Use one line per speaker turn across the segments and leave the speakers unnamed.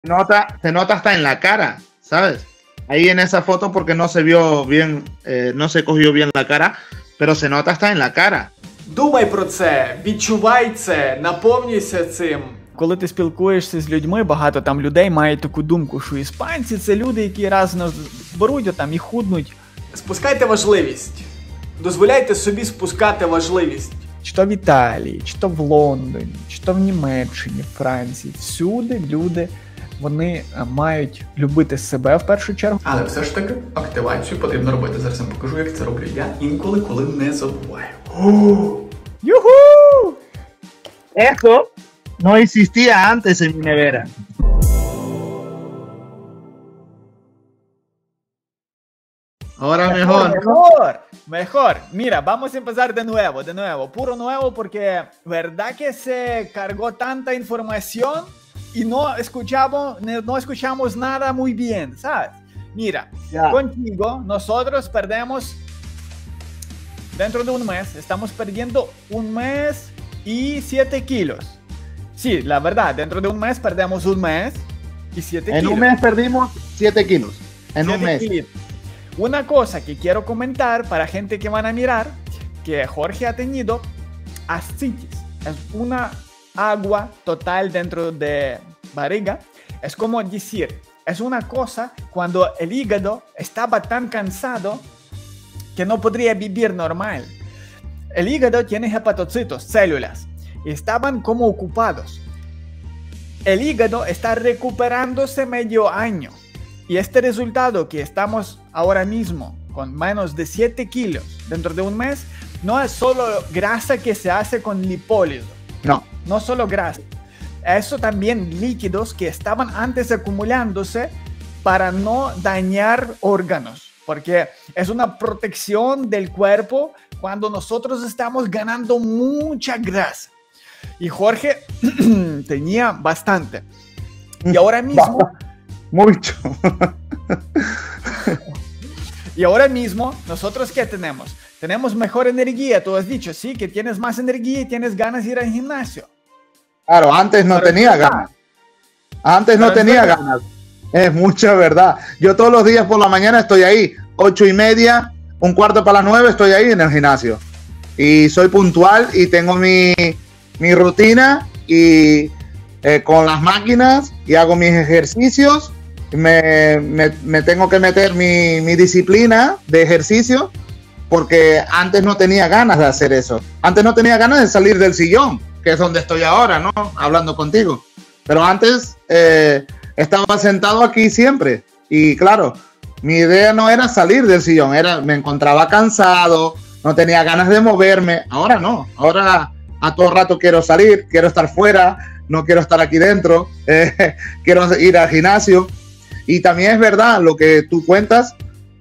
Se nota hasta en la cara, ¿sabes? Ahí en esa foto porque no se vio bien, no se cogió bien la cara, pero se nota hasta en la cara.
Думай про це, відчувай це, наповнюйся цим.
Коли ти спілкуєшся з людьми, багато там людей мають таку думку, що іспанці це люди, які раз беруть отам і худнуть.
Спускайте важливість. Дозволяйте собі спускати важливість.
Чи то в Італії, чи то в Лондоні, чи то в Німеччині, Франції. Всюди люди, вони мають любити себе в першу чергу.
Але все ж таки активацію потрібно робити. Зараз я покажу, як це роблю я інколи, коли не забуваю.
Юху!
Eso no existía antes en mi nevera. Ahora mejor.
Mejor. Mira, vamos a empezar de nuevo. Puro nuevo porque verdad que se cargó tanta información y no escuchamos nada muy bien, ¿sabes? Mira, contigo nosotros perdemos dentro de un mes, estamos perdiendo 1 mes y 7 kilos. Sí, la verdad, dentro de un mes perdemos 1 mes y 7 kilos.
En un mes perdimos 7 kilos. En un mes.
Kilos. Una cosa que quiero comentar para gente que van a mirar, que Jorge ha tenido ascitis. Es una agua total dentro de barriga. Es como decir, es una cosa cuando el hígado estaba tan cansado que no podría vivir normal. El hígado tiene hepatocitos, células, y estaban como ocupados. El hígado está recuperándose medio año. Y este resultado que estamos ahora mismo con menos de 7 kilos dentro de un mes, no es solo grasa que se hace con lipólisis. No solo grasa. Eso también líquidos que estaban antes acumulándose para no dañar órganos. Porque es una protección del cuerpo cuando nosotros estamos ganando mucha grasa. Y Jorge tenía bastante. Y ahora mismo...
Mucho.
Y ahora mismo, ¿nosotros qué tenemos? Tenemos mejor energía. Tú has dicho, sí, que tienes más energía y tienes ganas de ir al gimnasio.
Claro, antes no tenía ganas. Antes no tenía ganas. Es mucha verdad. Yo todos los días por la mañana estoy ahí. 8:30, 8:45 estoy ahí en el gimnasio. Y soy puntual y tengo mi rutina y con las máquinas y hago mis ejercicios. Me tengo que meter mi disciplina de ejercicio porque antes no tenía ganas de hacer eso. Antes no tenía ganas de salir del sillón, que es donde estoy ahora, ¿no? Hablando contigo. Pero antes estaba sentado aquí siempre. Y claro, mi idea no era salir del sillón, me encontraba cansado, no tenía ganas de moverme. Ahora no, ahora a todo rato quiero salir, quiero estar fuera, no quiero estar aquí dentro, quiero ir al gimnasio. Y también es verdad lo que tú cuentas.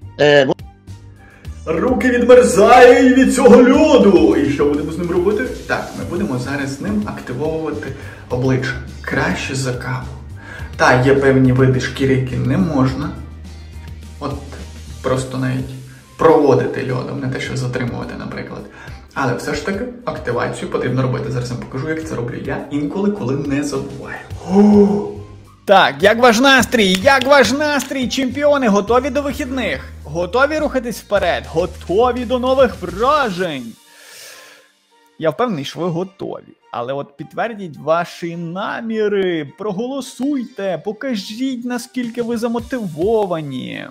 Руки відмерзають від цього льоду. І що будемо з ним робити? Так, ми будемо зараз з ним активовувати обличчя. Краще за каву. Та, є певні види шкіри, які не можна. От просто навіть проводити льодом, не те, що затримувати, наприклад. Але все ж таки активацію потрібно робити. Зараз я покажу, як це роблю я інколи, коли не забуваю.
Так, як ваш настрій, чемпіони, готові до вихідних? Готові рухатись вперед? Готові до нових вражень? Я впевнений, що ви готові. Але от підтвердіть ваші наміри, проголосуйте, покажіть, наскільки ви замотивовані.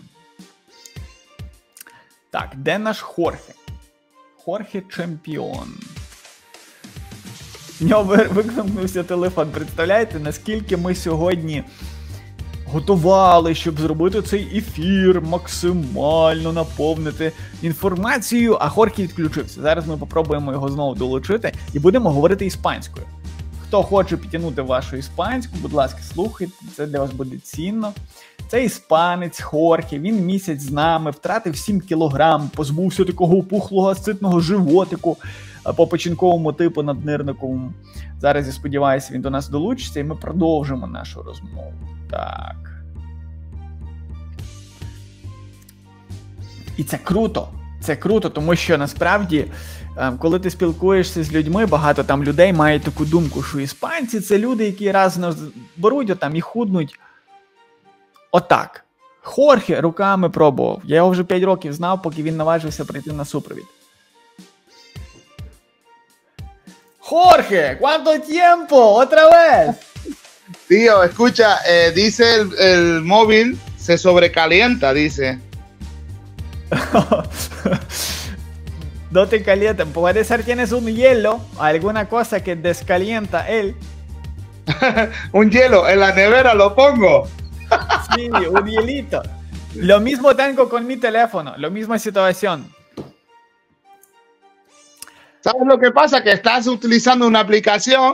Так, де наш Хорхе? Хорхе чемпіон. В нього викликнувся телефон. Представляєте, наскільки ми сьогодні готували, щоб зробити цей ефір, максимально наповнити інформацією, а Хорхе відключився. Зараз ми попробуємо його знову долучити і будемо говорити іспанською. Хто хоче підтягнути вашу іспанську, будь ласка, слухайте, це для вас буде цінно. Це іспанець Хорхе, він місяць з нами, втратив 7 кілограм, позбувся такого опухлого ситного животику по печінковому типу наднирниковому. Зараз, я сподіваюся, він до нас долучиться і ми продовжимо нашу розмову. Так. І це круто, тому що насправді, коли ти спілкуєшся з людьми, багато там людей мають таку думку, що іспанці це люди, які раз беруть отам і худнуть Отак. Хорхе руками пробував. Я його вже 5 років знав, поки він наважився прийти на супровід. Jorge, ¿cuánto tiempo? ¿Otra vez?
Tío, escucha, dice el móvil se sobrecalienta, dice.
No te calienta. Puede ser tienes un hielo, alguna cosa que descalienta él.
Un hielo, en la nevera lo pongo.
Sí, un hielito. Lo mismo tengo con mi teléfono, la misma situación.
¿Sabes lo que pasa? Que estás utilizando una aplicación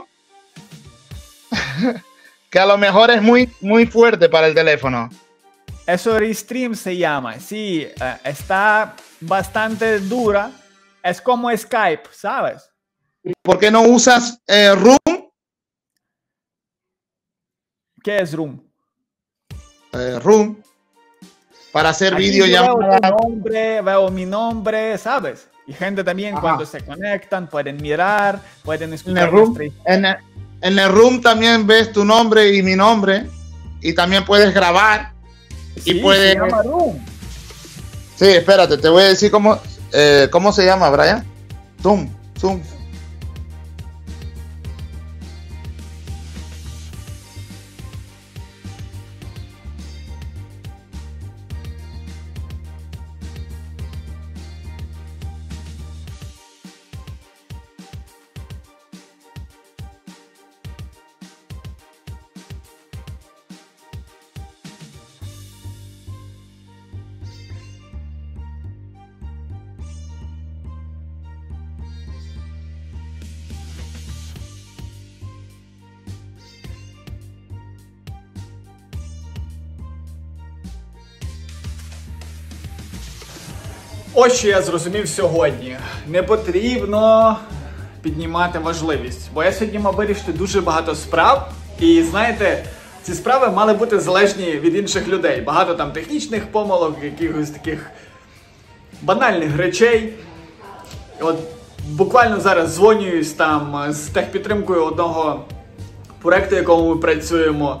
que a lo mejor es muy fuerte para el teléfono.
Eso Restream se llama. Sí, está bastante dura. Es como Skype, ¿sabes?
¿Por qué no usas Room?
¿Qué es Room?
Room. Para hacer videollamadas.
Veo mi nombre, ¿sabes? Y gente también cuando se conectan pueden mirar, pueden escuchar.
En el Room también ves tu nombre y mi nombre. Y también puedes grabar.
Sí,
y puedes...
se llama Room.
Sí, espérate, te voy a decir cómo se llama, Brian. Zoom.
Ось що я зрозумів сьогодні. Не потрібно піднімати важливість. Бо я сьогодні мав вирішити дуже багато справ. І знаєте, ці справи мали бути залежні від інших людей. Багато там технічних помилок, якихось таких банальних речей. От буквально зараз дзвонююсь там з техпідтримкою одного проєкту, якому ми працюємо.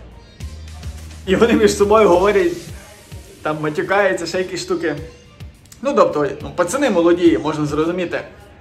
І вони між собою говорять, там матюкаються, ще якісь штуки. Ну, тобто, пацани молоді, можна зрозуміти.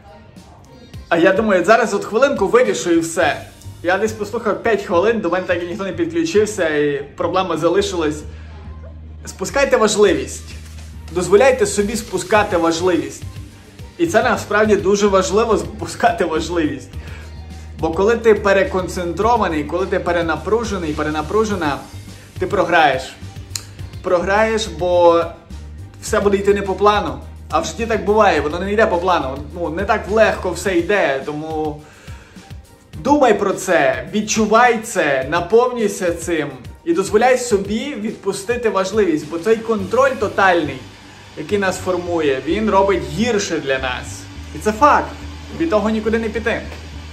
А я думаю, зараз от хвилинку вирішу і все. Я десь послухав 5 хвилин, до мене так і ніхто не підключився, і проблема залишилась. Спускайте важливість. Дозволяйте собі спускати важливість. І це насправді дуже важливо спускати важливість. Бо коли ти переконцентрований, коли ти перенапружений, перенапружена, ти програєш. Програєш, бо все буде йти не по плану. А в житті так буває, воно не йде по плану. Ну, не так легко все йде, тому думай про це, відчувай це, наповнюйся цим і дозволяй собі відпустити важливість, бо цей контроль тотальний, який нас формує, він робить гірше для нас. І це факт. Від того нікуди не піти.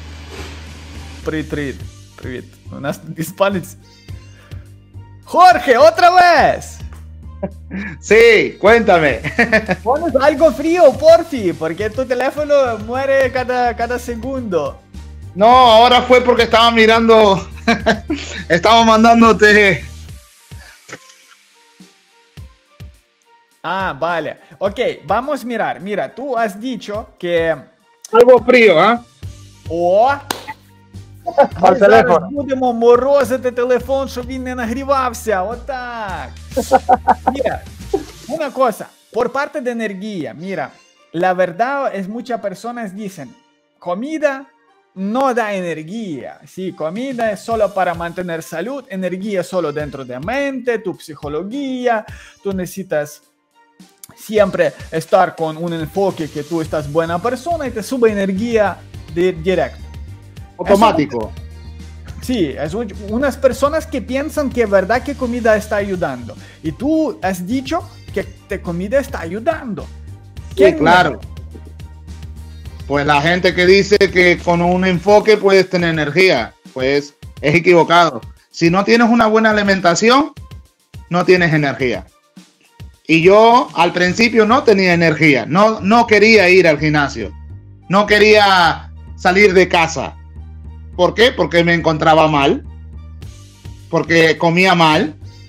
Привіт. У нас тут іспанець. Jorge, otra vez.
Sí, cuéntame.
Pones algo frío, porfi, porque tu teléfono muere cada segundo.
No, ahora fue porque estaba mirando, estaba mandándote.
Ah, vale. Ok, vamos a mirar. Mira, tú has dicho que...
Algo frío, ¿ah?
Ми зараз будемо морозити телефон, щоб він не нагрівався. Отак. Mira, una cosa. Por parte de energía, mira, la verdad es muchas personas dicen, comida no da energía. Sí, comida es solo para mantener salud, energía solo dentro de mente, tu psicología, tú necesitas siempre estar con un enfoque que tú estás buena persona y te sube energía directo.
Automático.
Sí, es unas personas que piensan que es verdad que comida está ayudando. Y tú has dicho que te comida está ayudando.
Sí, claro. Pues la gente que dice que con un enfoque puedes tener energía, pues es equivocado. Si no tienes una buena alimentación, no tienes energía. Y yo al principio no tenía energía, no quería ir al gimnasio, no quería salir de casa. ¿Por qué? Porque me encontraba mal, porque comía mal.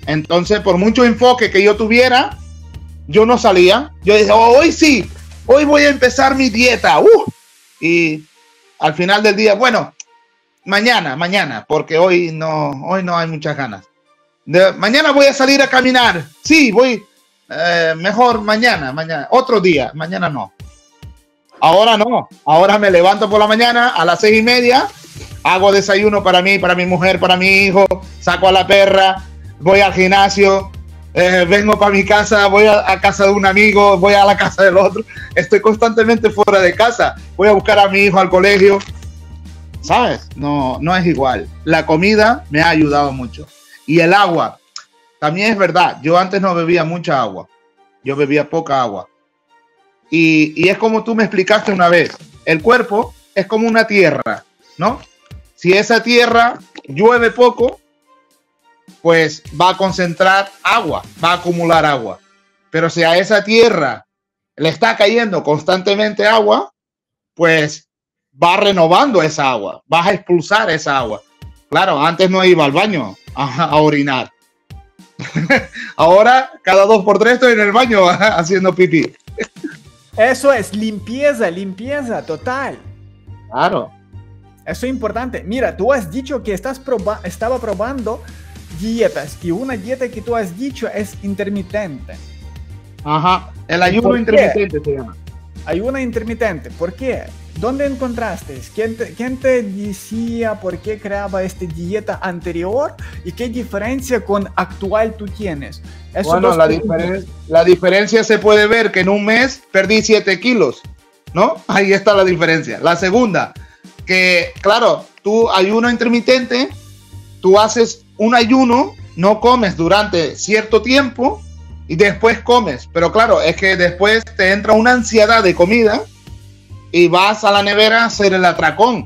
Entonces, por mucho enfoque que yo tuviera, yo no salía. Yo dije, hoy sí, hoy voy a empezar mi dieta. Y al final del día, bueno, mañana, porque hoy no hay muchas ganas. Mañana voy a salir a caminar. Sí, voy, mejor mañana, otro día, mañana no. Ahora no, ahora me levanto por la mañana a las 6:30, hago desayuno para mí, para mi mujer, para mi hijo, saco a la perra, voy al gimnasio, vengo para mi casa, voy a casa de un amigo, voy a la casa del otro, estoy constantemente fuera de casa, voy a buscar a mi hijo al colegio, ¿sabes? No es igual. La comida me ha ayudado mucho. Y el agua, también es verdad, yo antes no bebía mucha agua, yo bebía poca agua. Y es como tú me explicaste una vez, el cuerpo es como una tierra, ¿no? Si esa tierra llueve poco, pues va a concentrar agua, va a acumular agua. Pero si a esa tierra le está cayendo constantemente agua, pues va renovando esa agua, vas a expulsar esa agua. Claro, antes no iba al baño a orinar. Ahora, cada 2 por 3 estoy en el baño haciendo pipí.
Eso es limpieza total.
Claro.
Eso es importante. Mira, tú has dicho que estaba probando dietas y una dieta que tú has dicho es intermitente.
Ajá, el ayuno intermitente se llama.
Ayuno intermitente, ¿por qué? ¿Dónde encontraste? ¿Quién te decía por qué creaba esta dieta anterior y qué diferencia con actual tú tienes?
Bueno, la diferencia se puede ver que en un mes perdí 7 kilos, ¿no? Ahí está la diferencia. La segunda, que claro, tú ayuno intermitente, tú haces un ayuno, no comes durante cierto tiempo y después comes. Pero claro, es que después te entra una ansiedad de comida y vas a la nevera a hacer el atracón.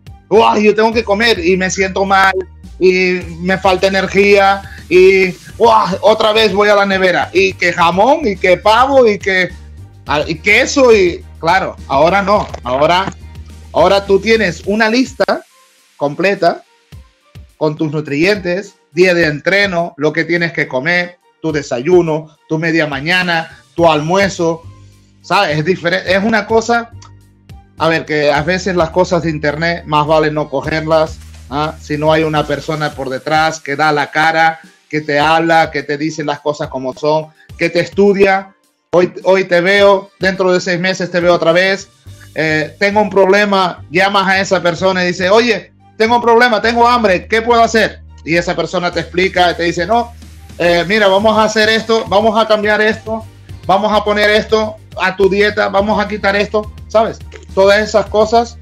Yo tengo que comer y me siento mal y me falta energía y otra vez voy a la nevera y que jamón y que pavo y que queso y claro, ahora no, ahora tú tienes una lista completa con tus nutrientes, día de entreno, lo que tienes que comer, tu desayuno, tu media mañana, tu almuerzo, ¿sabes? Es diferente, es una cosa. A ver, que a veces las cosas de internet más vale no cogerlas, ¿ah? Si no hay una persona por detrás que da la cara, que te habla, que te dice las cosas como son, que te estudia. Hoy te veo, dentro de 6 meses te veo otra vez. Tengo un problema, llamas a esa persona y dices, oye, tengo un problema, tengo hambre, ¿qué puedo hacer? Y esa persona te explica, te dice, no, mira, vamos a hacer esto, vamos a cambiar esto, vamos a poner esto a tu dieta, vamos a quitar esto, ¿sabes? Todas esas cosas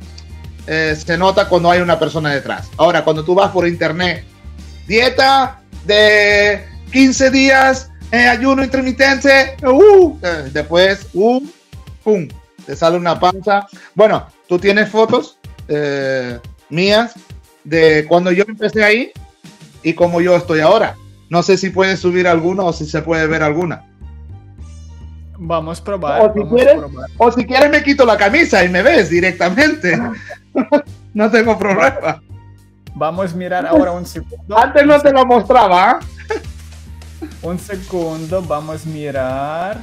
se nota cuando hay una persona detrás. Ahora, cuando tú vas por internet, dieta de 15 días, ayuno intermitente, después, pum, te sale una panza. Bueno, tú tienes fotos mías de cuando yo empecé ahí y como yo estoy ahora. No sé si puedes subir alguna o si se puede ver alguna.
Vamos a probar.
O si quieres me quito la camisa y me ves directamente. No tengo problema.
Vamos a mirar ahora un segundo.
Antes no te lo mostraba.
Un segundo, vamos a mirar.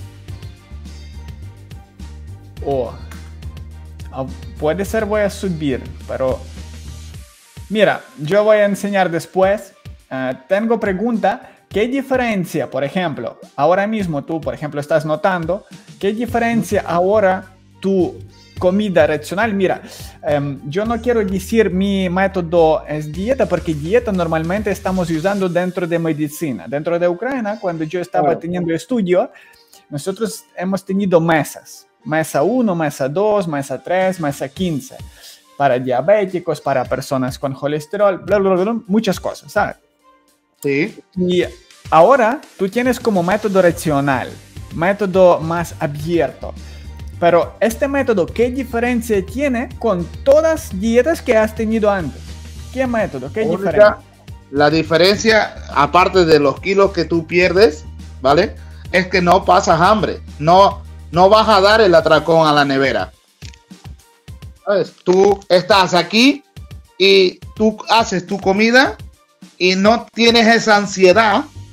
Puede ser voy a subir, pero mira, yo voy a enseñar después. Tengo pregunta. ¿Qué diferencia, por ejemplo, ahora mismo tú, por ejemplo, estás notando, qué diferencia ahora tu comida racional? Mira, yo no quiero decir mi método es dieta, porque dieta normalmente estamos usando dentro de medicina. Dentro de Ucrania, cuando yo estaba teniendo estudio, nosotros hemos tenido mesas. Mesa 1, mesa 2, mesa 3, mesa 15. Para diabéticos, para personas con colesterol, bla, bla, bla, muchas cosas, ¿sabes?
Sí.
Y ahora tú tienes como método racional, método más abierto. Pero este método, ¿qué diferencia tiene con todas las dietas que has tenido antes? ¿Qué método? ¿Qué diferencia?
La diferencia, aparte de los kilos que tú pierdes, ¿vale? Es que no pasas hambre. No vas a dar el atracón a la nevera. ¿Sabes? Tú estás aquí y tú haces tu comida y no tienes esa ansiedad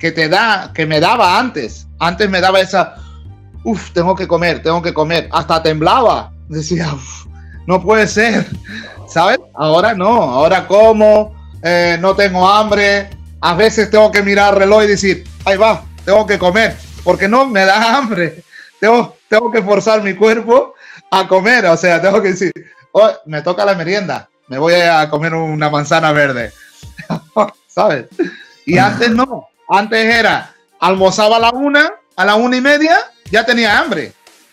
que me daba antes. Antes me daba esa, tengo que comer. Hasta temblaba. Decía, no puede ser, ¿sabes? Ahora no, ahora como, no tengo hambre. A veces tengo que mirar el reloj y decir, ahí va, tengo que comer, porque no me da hambre. Tengo que forzar mi cuerpo a comer, o sea, tengo que decir, me toca la merienda, me voy a comer una manzana verde, ¿sabes? Y antes no, antes era, almorzaba a la 1:30, ya tenía hambre.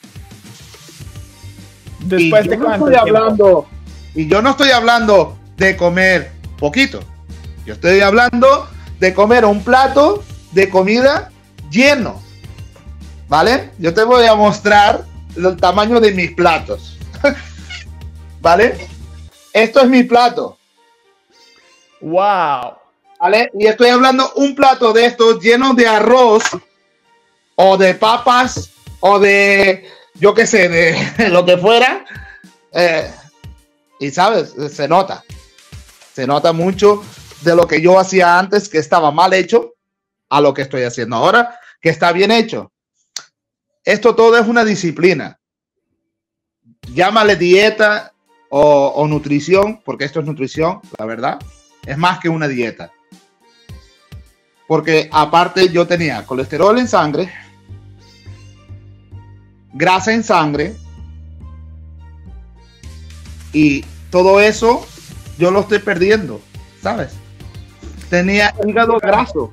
Después de cuánto
y yo no estoy hablando de comer poquito, yo estoy hablando de comer un plato de comida lleno, ¿vale? Yo te voy a mostrar el tamaño de mis platos, ¿vale? Esto es mi plato.
¡Wow!
¿Vale? Y estoy hablando un plato de estos lleno de arroz o de papas o de, yo qué sé, de lo que fuera. Y sabes, se nota mucho de lo que yo hacía antes, que estaba mal hecho, a lo que estoy haciendo ahora, que está bien hecho. Esto todo es una disciplina. Llámale dieta o nutrición, porque esto es nutrición, la verdad. Es más que una dieta. Porque aparte yo tenía colesterol en sangre, grasa en sangre, y todo eso yo lo estoy perdiendo, ¿sabes? Tenía hígado graso.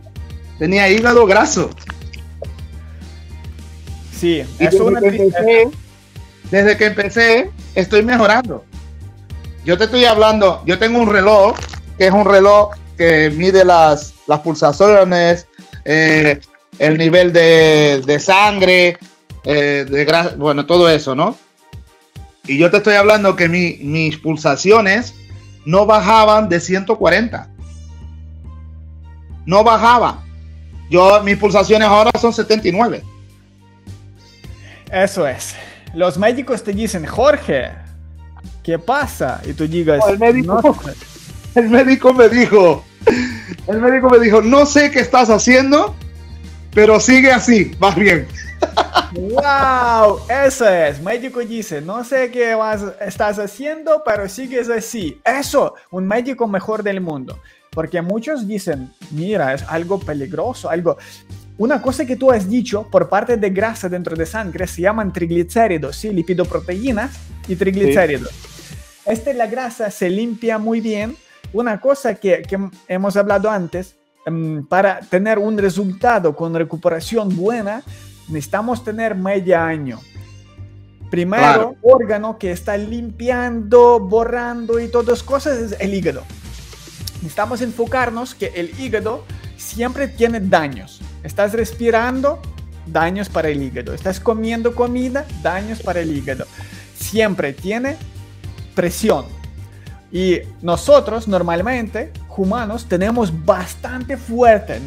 Sí,
y desde que empecé, estoy mejorando. Yo te estoy hablando, yo tengo un reloj, que es un reloj que mide las pulsaciones, el nivel de sangre, de grasa, bueno, todo eso, ¿no? Y yo te estoy hablando que mis pulsaciones no bajaban de 140. No bajaba. Mis pulsaciones ahora son 79.
Eso es. Los médicos te dicen, Jorge, ¿qué pasa? Y tú digas,
el médico me dijo, no sé qué estás haciendo, pero sigue así, vas bien.
¡Wow! Eso es. Médico dice, no sé qué estás haciendo, pero sigues así. Eso, un médico mejor del mundo. Porque muchos dicen, mira, es algo peligroso, Una cosa que tú has dicho por parte de grasa dentro de sangre se llaman triglicéridos, ¿sí? Lipidoproteínas y triglicéridos. Sí. La grasa se limpia muy bien. Una cosa que hemos hablado antes, para tener un resultado con recuperación buena, necesitamos tener medio año. Primero, claro, órgano que está limpiando, borrando y todas cosas es el hígado. Necesitamos enfocarnos que el hígado siempre tiene daños. Estás respirando, daños para el hígado. Estás comiendo comida, daños para el hígado. Siempre tiene presión. Y nosotros normalmente, humanos, tenemos bastante fuerte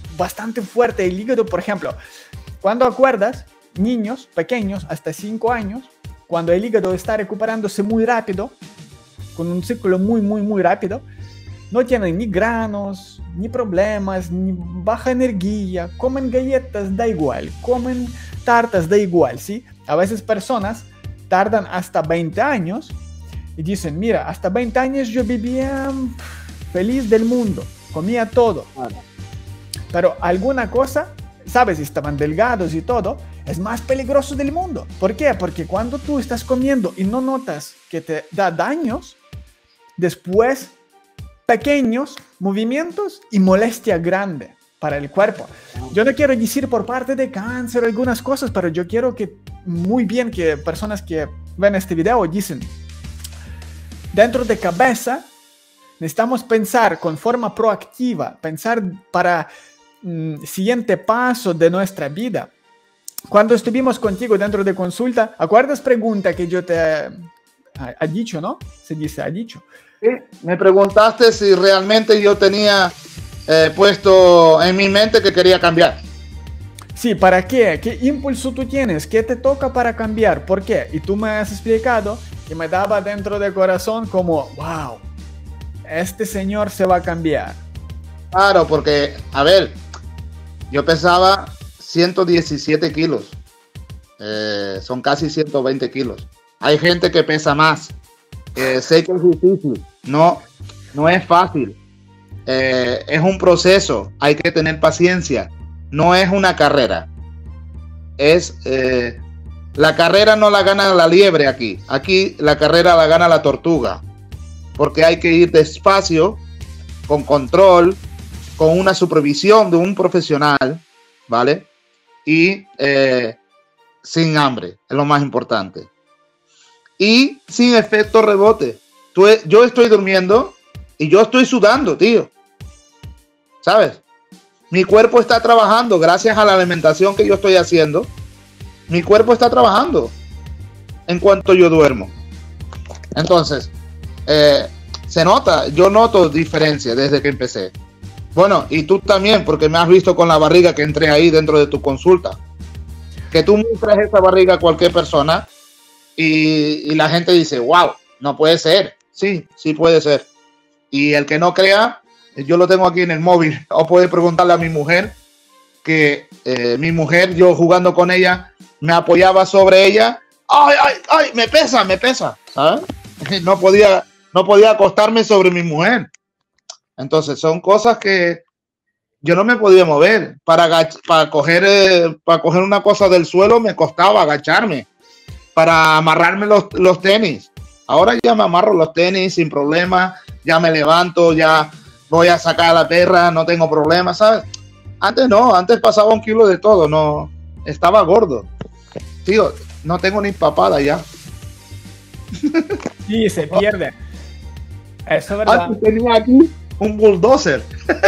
el hígado. Por ejemplo, cuando acuerdas, niños pequeños hasta 5 años, cuando el hígado está recuperándose muy rápido, con un ciclo muy rápido, no tienen ni granos, ni problemas, ni baja energía, comen galletas, da igual, comen tartas, da igual, ¿sí? A veces personas tardan hasta 20 años y dicen, mira, hasta 20 años yo vivía feliz del mundo, comía todo. Pero alguna cosa, ¿sabes? Estaban delgados y todo, es más peligroso del mundo. ¿Por qué? Porque cuando tú estás comiendo y no notas que te da daños, después pequeños movimientos y molestia grande para el cuerpo. Yo no quiero decir por parte de cáncer algunas cosas, pero yo quiero que muy bien que personas que ven este video dicen, dentro de cabeza necesitamos pensar con forma proactiva, pensar para siguiente paso de nuestra vida. Cuando estuvimos contigo dentro de consulta, ¿acuerdas pregunta que yo te ha dicho, no? Se dice, ha dicho.
Sí, me preguntaste si realmente yo tenía puesto en mi mente que quería cambiar.
Sí, ¿para qué? ¿Qué impulso tú tienes? ¿Qué te toca para cambiar? ¿Por qué? Y tú me has explicado que me daba dentro del corazón como, wow, este señor se va a cambiar.
Claro, porque, a ver, Yo pesaba 117 kilos. Son casi 120 kilos. Hay gente que pesa más. Sé que es difícil. No es fácil. Es un proceso. Hay que tener paciencia. No es una carrera. La carrera no la gana la liebre aquí. Aquí la carrera la gana la tortuga. Porque hay que ir despacio, con control, con una supervisión de un profesional, ¿vale? Y sin hambre, es lo más importante. Y sin efecto rebote. Yo estoy durmiendo y yo estoy sudando, tío. ¿Sabes? Mi cuerpo está trabajando gracias a la alimentación que yo estoy haciendo. Mi cuerpo está trabajando en cuanto yo duermo. Entonces, se nota, yo noto diferencia desde que empecé. Bueno, y tú también, porque me has visto con la barriga que entré ahí dentro de tu consulta. Que tú muestras esa barriga a cualquier persona y la gente dice, wow, no puede ser. Sí, sí puede ser. Y el que no crea, yo lo tengo aquí en el móvil. O puede preguntarle a mi mujer, que mi mujer, yo jugando con ella, me apoyaba sobre ella. ¡Ay, ay, ay! Me pesa, ¿sabes? No podía acostarme sobre mi mujer. Entonces son cosas que yo no me podía mover. Para coger una cosa del suelo me costaba agacharme. Para amarrarme los tenis. Ahora ya me amarro los tenis sin problema. Ya me levanto, ya voy a sacar a la perra, no tengo problema, ¿sabes? Antes no, antes pasaba 1 kilo de todo, no, estaba gordo. Tío, no tengo ni papada ya.
Sí, se pierde. Eso es verdad.
Antes tenía aquí un bulldozer.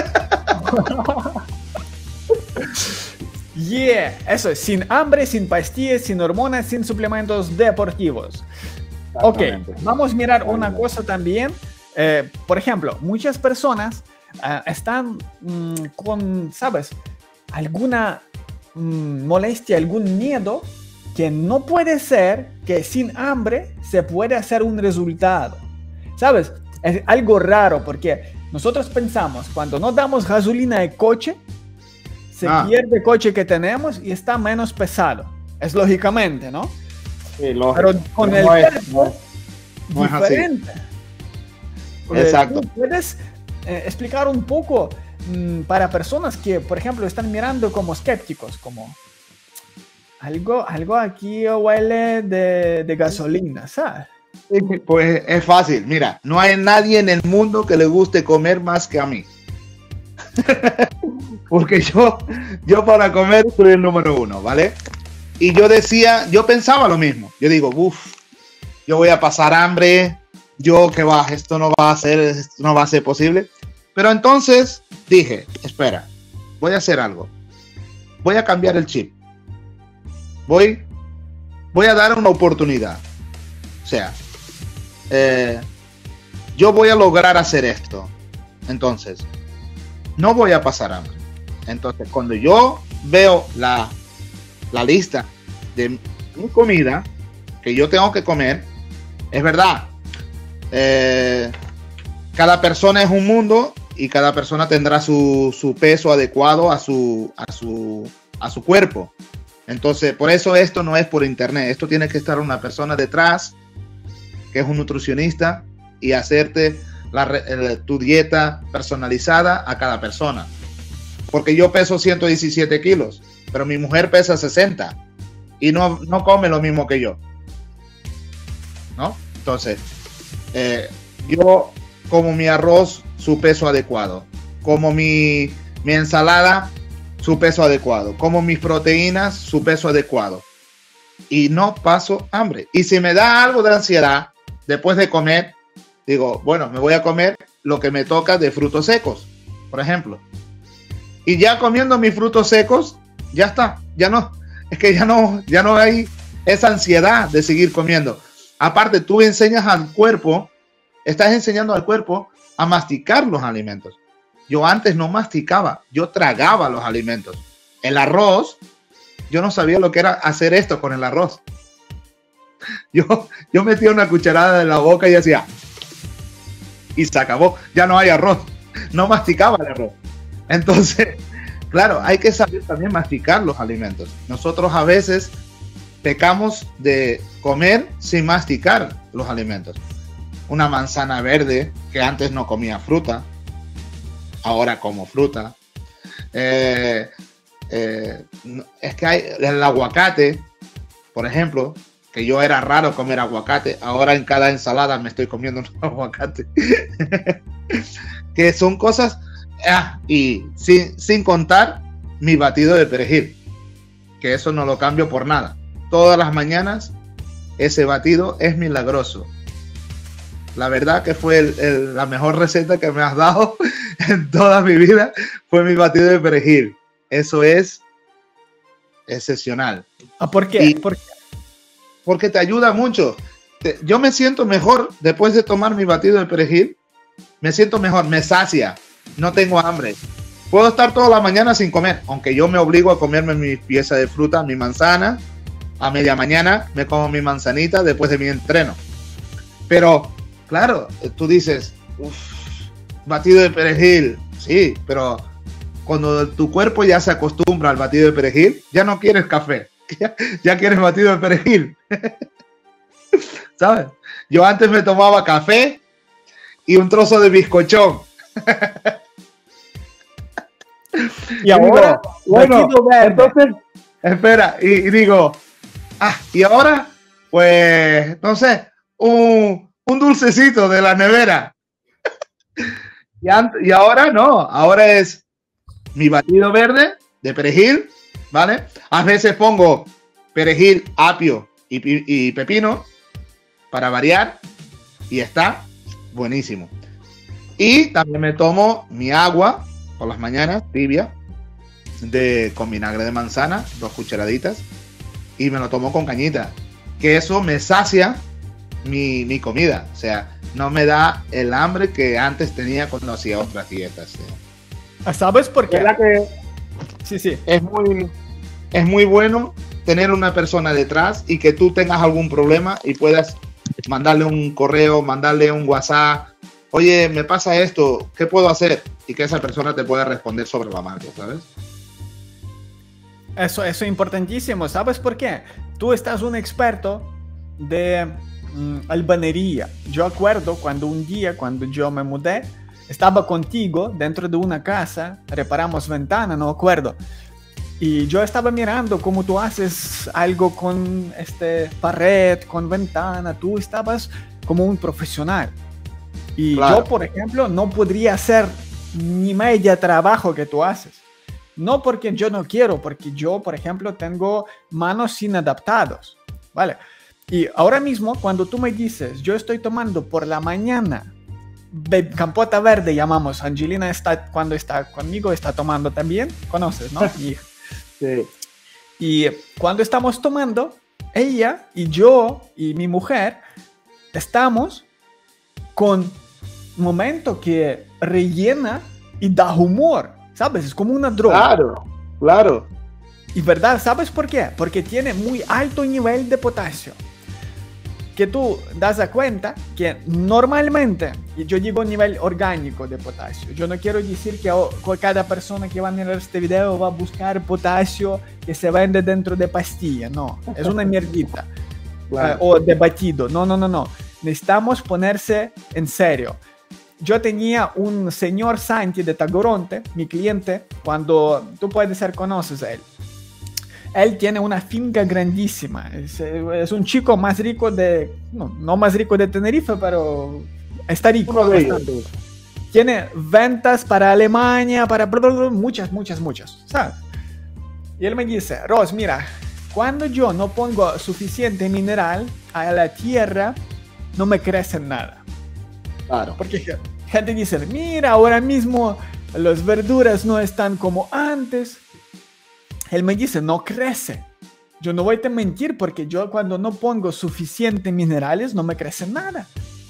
Yeah, eso es, sin hambre, sin pastillas, sin hormonas, sin suplementos deportivos. Ok, vamos a mirar una cosa también. Por ejemplo, muchas personas están con, ¿sabes? Alguna molestia, algún miedo que no puede ser que sin hambre se puede hacer un resultado. ¿Sabes? Es algo raro porque nosotros pensamos, cuando no damos gasolina de coche, se pierde el coche que tenemos y está menos pesado. Es lógicamente, ¿no? Sí, lógico. Pero con el cuerpo
no
diferente.
Exacto.
¿Puedes explicar un poco para personas que, por ejemplo, están mirando como escépticos, como algo aquí huele de gasolina, ¿sabes?
Pues es fácil, mira, no hay nadie en el mundo que le guste comer más que a mí. Porque yo para comer soy el número 1, ¿vale? Y yo pensaba lo mismo. Yo digo, yo voy a pasar hambre, esto no va a ser posible. Pero entonces dije, espera, voy a hacer algo. Voy a cambiar el chip. Voy a dar una oportunidad. O sea, yo voy a lograr hacer esto. Entonces, no voy a pasar hambre. Entonces, cuando yo veo la lista de mi comida que yo tengo que comer, es verdad. Cada persona es un mundo y cada persona tendrá su peso adecuado a su cuerpo. Entonces, por eso esto no es por internet. Esto tiene que estar una persona detrás, que es un nutricionista, y hacerte tu dieta personalizada a cada persona. Porque yo peso 117 kilos, pero mi mujer pesa 60 y no come lo mismo que yo, ¿no? Entonces, yo como mi arroz, su peso adecuado. Como mi ensalada, su peso adecuado. Como mis proteínas, su peso adecuado. Y no paso hambre. Y si me da algo de ansiedad después de comer, digo, bueno, me voy a comer lo que me toca de frutos secos, por ejemplo. Y ya comiendo mis frutos secos, ya está. Ya no hay esa ansiedad de seguir comiendo. Aparte, tú enseñas al cuerpo, estás enseñando al cuerpo a masticar los alimentos. Yo antes no masticaba, yo tragaba los alimentos. El arroz, yo no sabía lo que era hacer esto con el arroz. Yo metía una cucharada en la boca y hacía, y se acabó, ya no hay arroz. No masticaba el arroz. Entonces, Claro, hay que saber también masticar los alimentos. Nosotros a veces pecamos de comer sin masticar los alimentos. Una manzana verde, que antes no comía fruta, ahora como fruta. Es que hay el aguacate, por ejemplo, que yo era raro comer aguacate, ahora en cada ensalada me estoy comiendo un aguacate. Que son cosas, y sin contar mi batido de perejil, que eso no lo cambio por nada. Todas las mañanas ese batido es milagroso. La verdad que fue la mejor receta que me has dado en toda mi vida, fue mi batido de perejil. Eso es excepcional.
¿Por qué?
Porque te ayuda mucho. Yo me siento mejor después de tomar mi batido de perejil. Me siento mejor, me sacia, no tengo hambre. Puedo estar toda la mañana sin comer, aunque yo me obligo a comerme mi pieza de fruta, mi manzana. A media mañana me como mi manzanita después de mi entreno. Pero, claro, tú dices, batido de perejil, sí, pero cuando tu cuerpo ya se acostumbra al batido de perejil, ya no quieres café, ya quieres batido de perejil. ¿Sabes? Yo antes me tomaba café y un trozo de bizcochón.
Y ahora,
bueno, entonces, espera, y digo, y ahora, pues, no sé, un dulcecito de la nevera. Y ahora no, ahora es mi batido verde de perejil, ¿vale? A veces pongo perejil, apio y pepino para variar, y está buenísimo. Y también me tomo mi agua por las mañanas, tibia, con vinagre de manzana, 2 cucharaditas, y me lo tomo con cañita, que eso me sacia mi comida. O sea, no me da el hambre que antes tenía cuando hacía otras dietas.
¿Sabes por qué? Sí.
Es muy bueno tener una persona detrás y que tú tengas algún problema y puedas mandarle un correo, mandarle un WhatsApp. Oye, me pasa esto, ¿qué puedo hacer? Y que esa persona te pueda responder sobre la marcha, ¿sabes?
Eso es importantísimo. ¿Sabes por qué? Tú estás un experto de albanería. Yo acuerdo cuando un día, cuando yo me mudé, estaba contigo dentro de una casa, reparamos ventana, no acuerdo. Y yo estaba mirando cómo tú haces algo con pared, con ventana. Tú estabas como un profesional. Y claro, yo, por ejemplo, no podría hacer ni media trabajo que tú haces. No porque yo no quiero, porque yo, por ejemplo, tengo manos inadaptadas, ¿vale? Y ahora mismo, cuando tú me dices, yo estoy tomando por la mañana campota verde, llamamos, Angelina cuando está conmigo está tomando también, conoces, ¿no? Mi hija.
Sí.
Y cuando estamos tomando, ella y yo y mi mujer estamos con un momento que rellena y da humor, ¿sabes? Es como una droga.
Claro.
Y verdad, ¿sabes por qué? Porque tiene muy alto nivel de potasio. Que tú das cuenta que normalmente, y yo digo nivel orgánico de potasio, yo no quiero decir que cada persona que va a mirar este video va a buscar potasio que se vende dentro de pastilla, no, es una mierdita. Claro. O de batido, no. Necesitamos ponerse en serio. Yo tenía un señor Santi de Tagoronte, mi cliente, cuando tú puedes ser, conoces a él. Él tiene una finca grandísima. Es un chico más rico no más rico de Tenerife, pero está rico. Tiene ventas para Alemania, para muchas, ¿sabes? Y él me dice, Ros, mira, cuando yo no pongo suficiente mineral a la tierra, no me crece nada.
Claro.
Porque gente dice, mira, ahora mismo las verduras no están como antes. Él me dice, no crece. Yo no voy a mentir porque yo cuando no pongo suficiente minerales no me crece nada.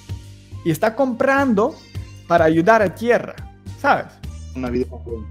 Y está comprando para ayudar a tierra, ¿sabes?
Una vida completa.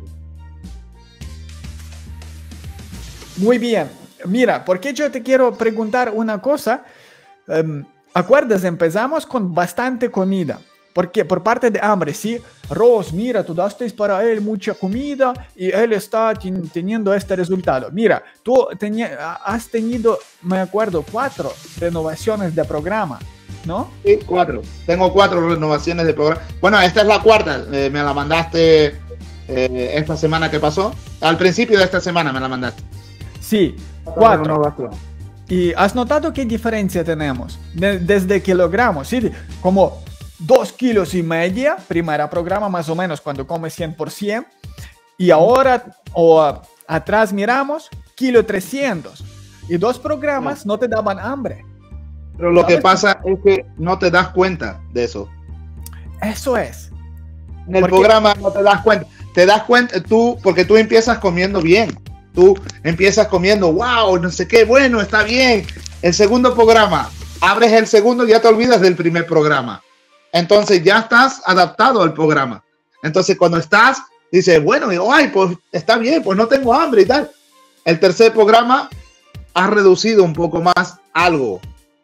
Muy bien. Mira, porque yo te quiero preguntar una cosa. ¿Acuerdas? Empezamos con bastante comida. porque por parte de hambre, sí, Ross, mira, tú daste para él mucha comida y él está teniendo este resultado. Mira, tú has tenido, me acuerdo, 4 renovaciones de programa, ¿no?
Sí, 4. Tengo 4 renovaciones de programa. Bueno, esta es la cuarta. Me la mandaste esta semana que pasó. Al principio de esta semana me la mandaste.
Sí, 4. ¿Y has notado qué diferencia tenemos? Desde que logramos, ¿sí? Como 2,5 kilos, primera programa más o menos cuando comes 100%, y ahora atrás miramos, 1,3 kilos, y 2 programas no te daban hambre.
Pero lo que pasa es que no te das cuenta de eso.
Eso es.
En el programa no te das cuenta. Te das cuenta tú, porque tú empiezas comiendo bien. Tú empiezas comiendo, wow, no sé qué, bueno, está bien. El segundo programa, abres el segundo y ya te olvidas del primer programa. Entonces ya estás adaptado al programa. Entonces cuando estás, dices, bueno, ay, pues está bien, pues no tengo hambre y tal. El tercer programa has reducido un poco más algo.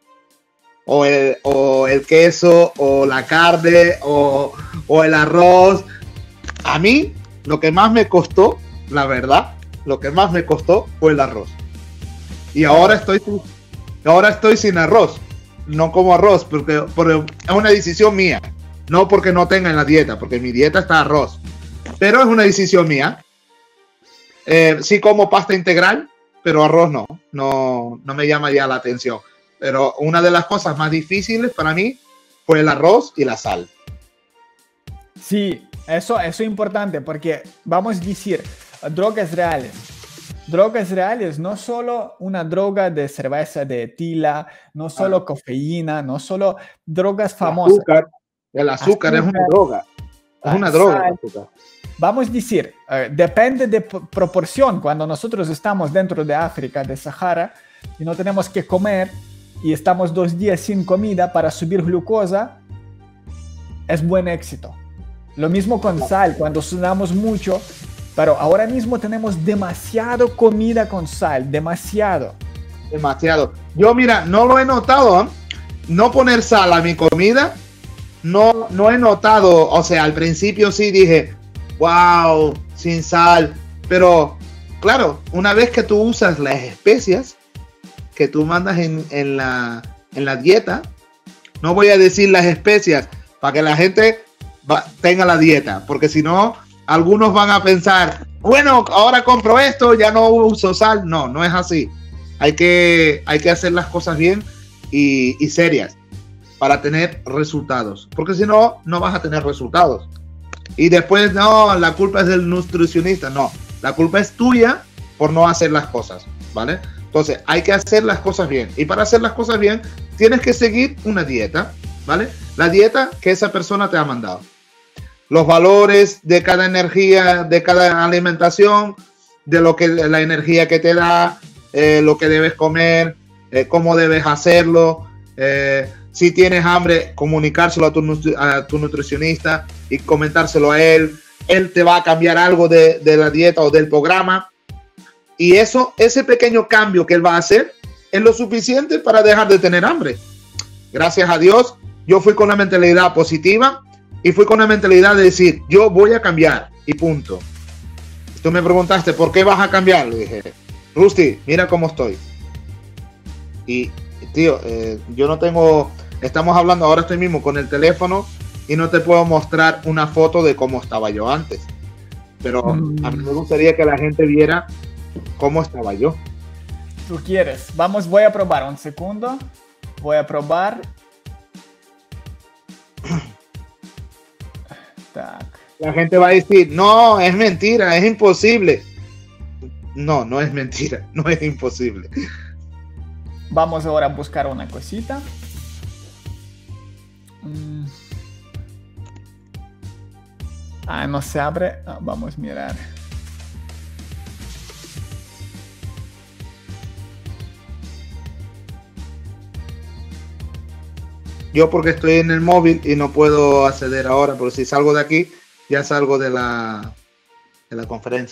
O el queso, o la carne, o el arroz. A mí, lo que más me costó, la verdad, lo que más me costó fue el arroz. Y ahora estoy sin arroz. No como arroz, porque es una decisión mía. No porque no tenga en la dieta, porque en mi dieta está arroz. Pero es una decisión mía. Sí como pasta integral, pero arroz no me llama ya la atención. Pero una de las cosas más difíciles para mí fue el arroz y la sal.
Sí, eso es importante, porque vamos a decir, drogas reales. Drogas reales, no solo una droga de cerveza de etila, no solo cafeína, no solo drogas famosas.
El azúcar es una droga. Es una droga. El azúcar.
Vamos a decir, depende de proporción. Cuando nosotros estamos dentro de África, de Sahara, y no tenemos que comer, y estamos 2 días sin comida para subir glucosa, es buen éxito. Lo mismo con sal, cuando sudamos mucho, pero ahora mismo tenemos demasiado comida con sal, demasiado. Yo, mira, no lo he notado, ¿eh? No poner sal a mi comida, no he notado, o sea, al principio sí dije, wow, sin sal, pero claro, una vez que tú usas las especias que tú mandas en la dieta, no voy a decir las especias para que la gente tenga la dieta, porque si no, algunos van a pensar, bueno, ahora compro esto, ya no uso sal. No es así. Hay que hacer las cosas bien y serias para tener resultados, porque si no, no vas a tener resultados. Y después, no, la culpa es del nutricionista. No, la culpa es tuya por no hacer las cosas, ¿vale? Entonces, hay que hacer las cosas bien. Y para hacer las cosas bien, tienes que seguir una dieta, ¿vale? La dieta que esa persona te ha mandado. Los valores de cada energía, de cada alimentación, de lo que la energía que te da, lo que debes comer, cómo debes hacerlo. Si tienes hambre, comunicárselo a tu nutricionista y comentárselo a él. Él te va a cambiar algo de la dieta o del programa. Y ese pequeño cambio que él va a hacer es lo suficiente para dejar de tener hambre. Gracias a Dios, yo fui con una mentalidad positiva y fui con una mentalidad de decir, yo voy a cambiar y punto. Tú me preguntaste, ¿por qué vas a cambiar? Le dije, Rusty, mira cómo estoy. Y tío, yo no tengo, estamos hablando ahora estoy mismo con el teléfono y no te puedo mostrar una foto de cómo estaba yo antes. Pero a mí me gustaría que la gente viera cómo estaba yo. Tú quieres. Vamos, voy a probar un segundo. Voy a probar. Tac.
La gente va a decir, no, es mentira, es imposible. No, no es mentira, no es imposible.
Vamos ahora a buscar una cosita. No se abre. Vamos a mirar.
Yo porque estoy en el móvil y no puedo acceder ahora, pero si salgo de aquí, ya salgo de la conferencia.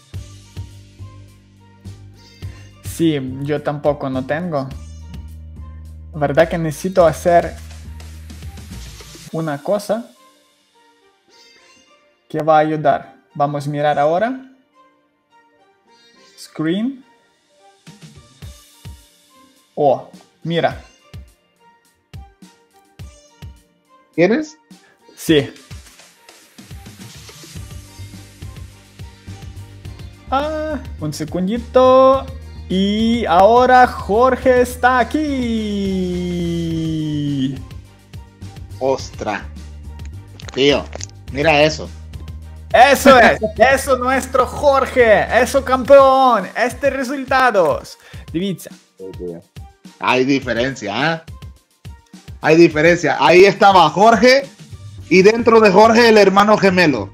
Sí, yo tampoco no tengo. verdad que necesito hacer una cosa que va a ayudar. Vamos a mirar ahora. Screen. Oh, mira.
¿Quieres?
Sí. Un segundito. Y ahora Jorge está aquí.
Ostras. Tío, mira eso.
Eso es, eso nuestro Jorge, eso campeón, resultados. Divisa.
Hay diferencia, ¿eh? Hay diferencia. Ahí estaba Jorge y dentro de Jorge el hermano gemelo.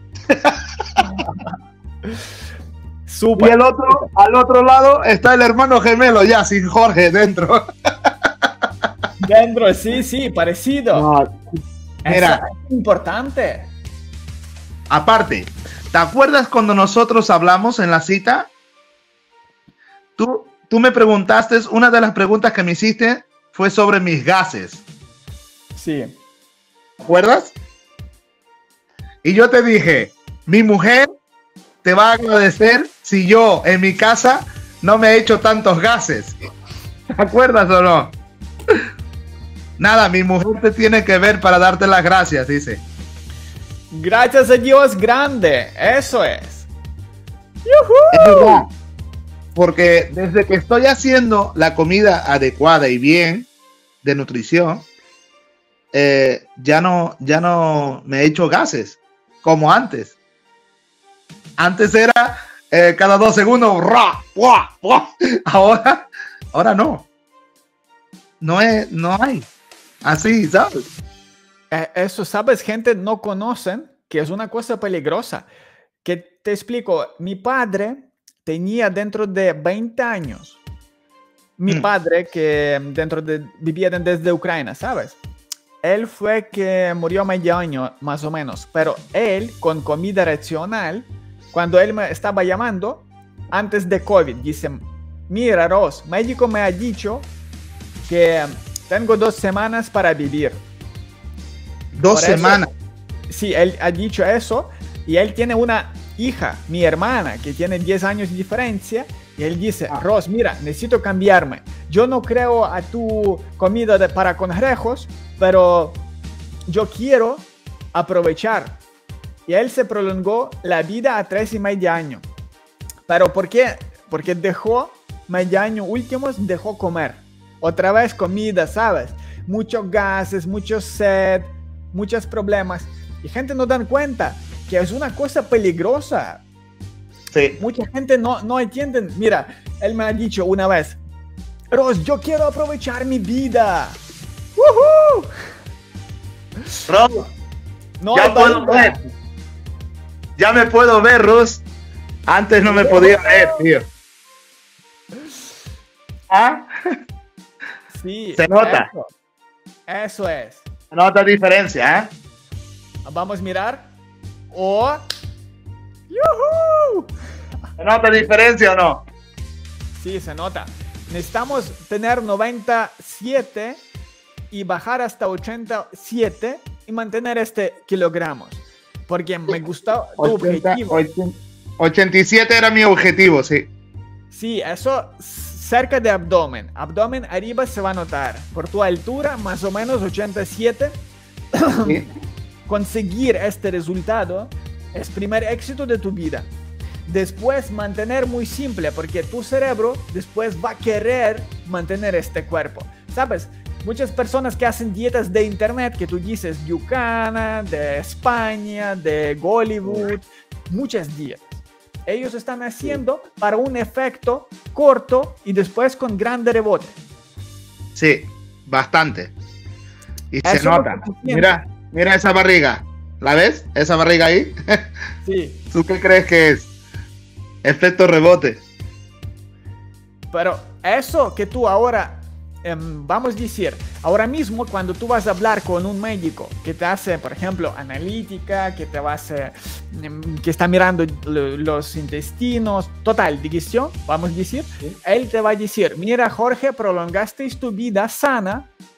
Super.
Y el otro, al otro lado está el hermano gemelo ya sin Jorge dentro.
Dentro, sí, parecido.
No, mira,
eso es importante.
aparte, ¿te acuerdas cuando nosotros hablamos en la cita? Tú me preguntaste, una de las preguntas que me hiciste fue sobre mis gases.
Sí.
¿Te acuerdas? Y yo te dije, mi mujer te va a agradecer si yo en mi casa no me he hecho tantos gases. ¿Te acuerdas o no? Nada, mi mujer te tiene que ver para darte las gracias, dice.
Gracias a Dios grande, eso es.
Es verdad, porque desde que estoy haciendo la comida adecuada y bien, de nutrición, ya no me he hecho gases, como antes. Antes era cada 2 segundos, ¡ra! ¡Buah! ¡Buah! Ahora no. No hay. Así, ¿sabes?
Eso, ¿sabes? Gente no conocen que es una cosa peligrosa. Que te explico, mi padre tenía dentro de 20 años. Mi padre que vivía desde Ucrania, ¿sabes? Él fue que murió medio año, más o menos. Pero él, con comida racional, cuando él me estaba llamando, antes de COVID, dice, mira, Ros, médico me ha dicho que tengo 2 semanas para vivir.
2 semanas.
Sí, él ha dicho eso y él tiene una hija, mi hermana, que tiene 10 años de diferencia y él dice, Ros, mira, necesito cambiarme. Yo no creo a tu comida para conejos, pero yo quiero aprovechar. Y él se prolongó la vida a 3,5 años. ¿Pero por qué? Porque dejó, medio año últimos, dejó comer. Otra vez comida, ¿sabes? Muchos gases, mucho sed, muchos problemas. Y gente no dan cuenta que es una cosa peligrosa.
Sí.
Mucha gente no entiende. Mira, él me ha dicho una vez, Ros, yo quiero aprovechar mi vida. ¡Woohoo!
Ros,
no,
ya puedo ver. Ya me puedo ver, Rus. Antes no me podía ver, tío. ¿Ah?
Sí.
Se nota.
Eso es.
Se nota diferencia, ¿eh?
Vamos a mirar. ¡Oh! ¡Yuhu!
¿Se nota diferencia o no?
Sí, se nota. Necesitamos tener 97 y bajar hasta 87 y mantener kilogramos. Porque me gustó tu objetivo.
87 era mi objetivo, sí.
Sí, eso cerca de abdomen. Abdomen arriba se va a notar. Por tu altura, más o menos 87.
¿Sí?
Conseguir este resultado es primer éxito de tu vida. Después mantener muy simple, porque tu cerebro después va a querer mantener este cuerpo. ¿Sabes? Muchas personas que hacen dietas de internet, que tú dices Yucana, de España, de Hollywood, muchas dietas. Ellos están haciendo para un efecto corto y después con grande rebote.
Sí, bastante. Y
Eso
se nota. Mira esa barriga. ¿La ves? ¿Esa barriga ahí?
Sí.
¿Tú qué crees que es? Efecto rebote.
Pero eso que tú ahora, vamos a decir, ahora mismo cuando tú vas a hablar con un médico que te hace, por ejemplo, analítica, que te va a hacer, que está mirando los intestinos, total, digestión, vamos a decir, sí. Él te va a decir, mira Jorge, prolongasteis tu vida sana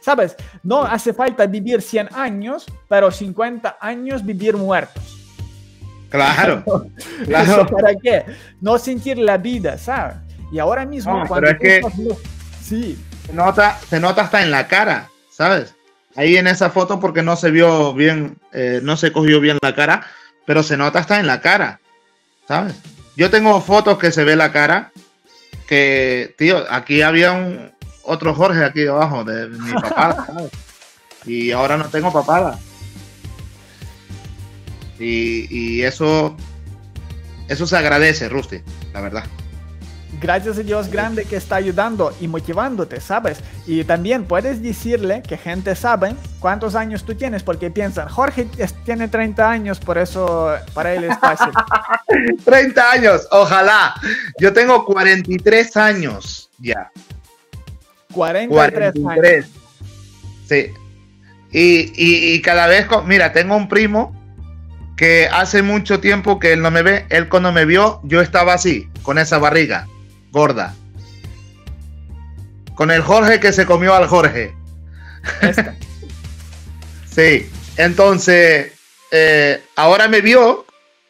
¿Sabes? No hace falta vivir 100 años, pero 50 años vivir muertos.
Claro,
¿Eso
claro.
para qué? No sentir la vida, ¿sabes? Y ahora mismo,
No,
cuando
pero es
tú
que-
estás- Sí,
Se nota hasta en la cara, ¿sabes? Ahí en esa foto porque no se vio bien, no se cogió bien la cara, pero se nota hasta en la cara, ¿sabes? Yo tengo fotos que se ve la cara, que, tío, aquí había otro Jorge aquí abajo de mi papada, ¿sabes? Y ahora no tengo papada. Y eso se agradece, Rusty, la verdad.
gracias a Dios grande que está ayudando y motivándote, ¿sabes? Y también puedes decirle que gente sabe cuántos años tú tienes, porque piensan, Jorge tiene 30 años, por eso para él es fácil.
30 años, ojalá. Yo tengo 43 años ya.
43 años.
43. Sí. Y cada vez, mira, tengo un primo que hace mucho tiempo que él no me ve. Él cuando me vio, yo estaba así, con esa barriga gorda. Con el Jorge que se comió al Jorge.
Esta.
Sí. Entonces, ahora me vio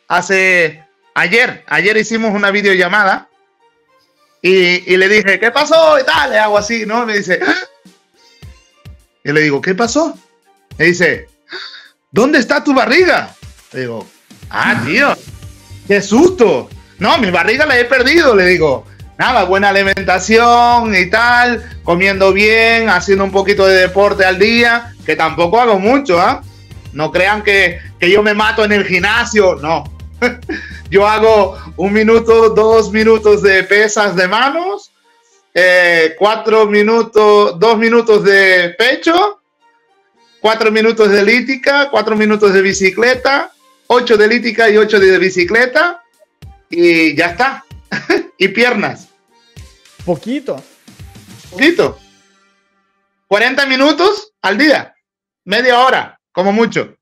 ayer hicimos una videollamada y le dije, ¿qué pasó? Y tal, le hago así, ¿no? Me dice, ¿ah? Y le digo, ¿qué pasó? Me dice, ¿dónde está tu barriga? Le digo, tío, qué susto. No, mi barriga la he perdido, le digo. Nada, buena alimentación y tal, comiendo bien, haciendo un poquito de deporte al día, que tampoco hago mucho, ¿ah? No crean que yo me mato en el gimnasio, no. Yo hago 1 minuto, 2 minutos de pesas de manos, 4 minutos, 2 minutos de pecho, 4 minutos de elíptica, 4 minutos de bicicleta, 8 de elíptica y 8 de bicicleta, y ya está. Y piernas.
Poquito.
Poquito. 40 minutos al día. Media hora, como mucho.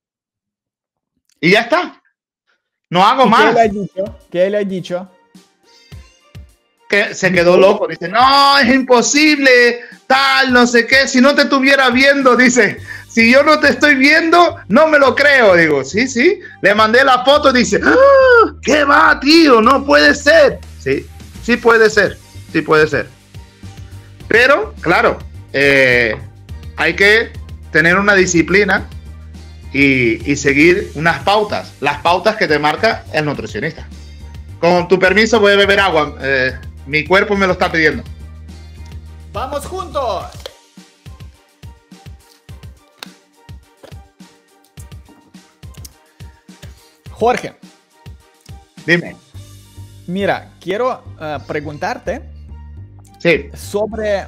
Y ya está. No hago
¿Y
más.
¿Qué le ha dicho? ¿Qué le ha dicho?
Que se quedó loco. Dice, no, es imposible, tal, no sé qué. Si no te estuviera viendo, dice, si yo no te estoy viendo, no me lo creo. Digo, sí, sí. Le mandé la foto, dice, ¡ah! ¿Qué va, tío? No puede ser. Sí, sí puede ser. Sí puede ser. Pero, claro, hay que tener una disciplina y seguir unas pautas. Las pautas que te marca el nutricionista. Con tu permiso voy a beber agua. Mi cuerpo me lo está pidiendo.
¡Vamos juntos! Jorge,
Dime.
mira, quiero preguntarte
Sí.
sobre,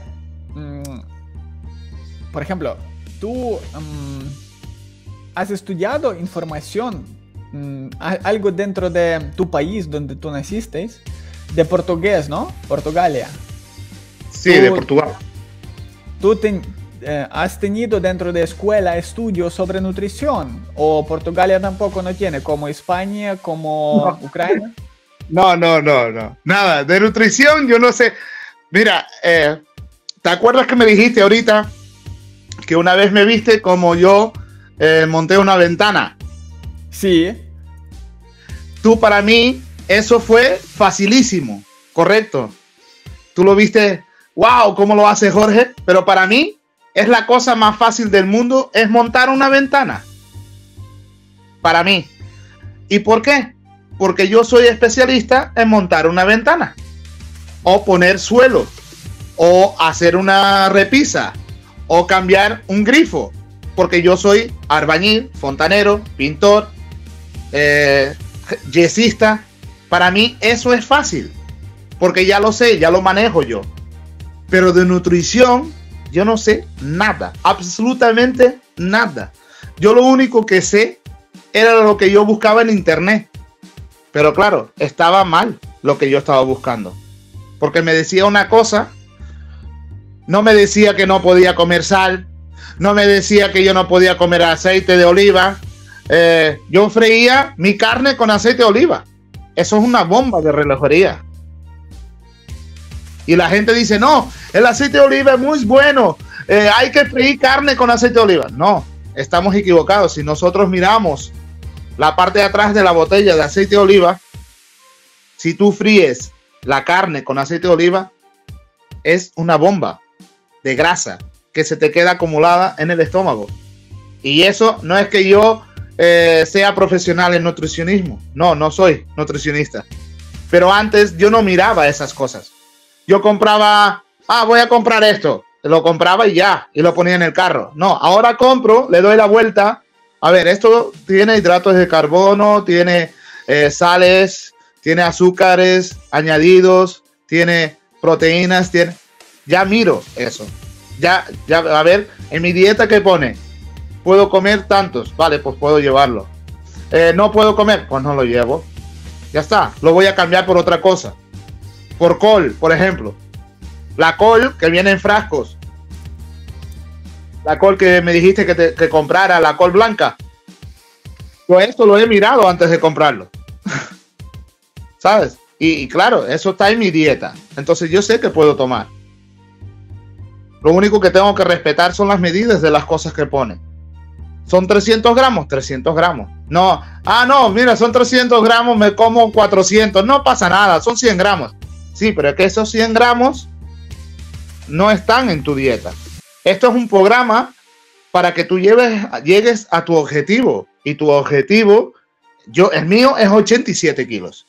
por ejemplo, tú has estudiado información, algo dentro de tu país donde tú naciste, de portugués, ¿no? Portugalia.
Sí, de Portugal.
¿Tú has tenido dentro de escuela estudios sobre nutrición? ¿O Portugalia tampoco no tiene? ¿Como España, como Ucrania?
No. Nada, de nutrición yo no sé. Mira, ¿te acuerdas que me dijiste ahorita que una vez me viste como yo monté una ventana?
Sí.
Tú para mí, eso fue facilísimo, correcto. Tú lo viste, wow, ¿cómo lo hace Jorge? Pero para mí es la cosa más fácil del mundo, es montar una ventana. Para mí. ¿Y por qué? Porque yo soy especialista en montar una ventana, o poner suelo, o hacer una repisa, o cambiar un grifo, porque yo soy albañil, fontanero, pintor, yesista. Para mí eso es fácil, porque ya lo sé, ya lo manejo yo. Pero de nutrición yo no sé nada, absolutamente nada. Yo lo único que sé era lo que yo buscaba en internet. Pero claro, estaba mal lo que yo estaba buscando. Porque me decía una cosa, no me decía que no podía comer sal, no me decía que yo no podía comer aceite de oliva. Yo freía mi carne con aceite de oliva. Eso es una bomba de relojería. Y la gente dice, no, el aceite de oliva es muy bueno, hay que freír carne con aceite de oliva. No, estamos equivocados. Si nosotros miramos la parte de atrás de la botella de aceite de oliva, si tú fríes la carne con aceite de oliva, es una bomba de grasa que se te queda acumulada en el estómago. Y eso no es que yo sea profesional en nutricionismo. No, no soy nutricionista. Pero antes yo no miraba esas cosas. Yo compraba, voy a comprar esto. Lo compraba y ya, y lo ponía en el carro. No, ahora compro, le doy la vuelta. A ver, esto tiene hidratos de carbono, tiene sales, tiene azúcares añadidos, tiene proteínas, tiene... Ya miro eso. Ya, a ver, en mi dieta, ¿qué pone? Puedo comer tantos, vale, pues puedo llevarlo. No puedo comer, pues no lo llevo. Ya está, lo voy a cambiar por otra cosa. Por col, por ejemplo. La col que viene en frascos. La col que me dijiste que comprara, la col blanca. Yo esto lo he mirado antes de comprarlo. ¿Sabes? Y claro, eso está en mi dieta. Entonces yo sé que puedo tomar. Lo único que tengo que respetar son las medidas de las cosas que pone. ¿Son 300 gramos? 300 gramos. No, no, mira, son 300 gramos, me como 400. No pasa nada, son 100 gramos. Sí, pero es que esos 100 gramos no están en tu dieta. Esto es un programa para que tú llegues a tu objetivo. Y tu objetivo, el mío es 87 kilos.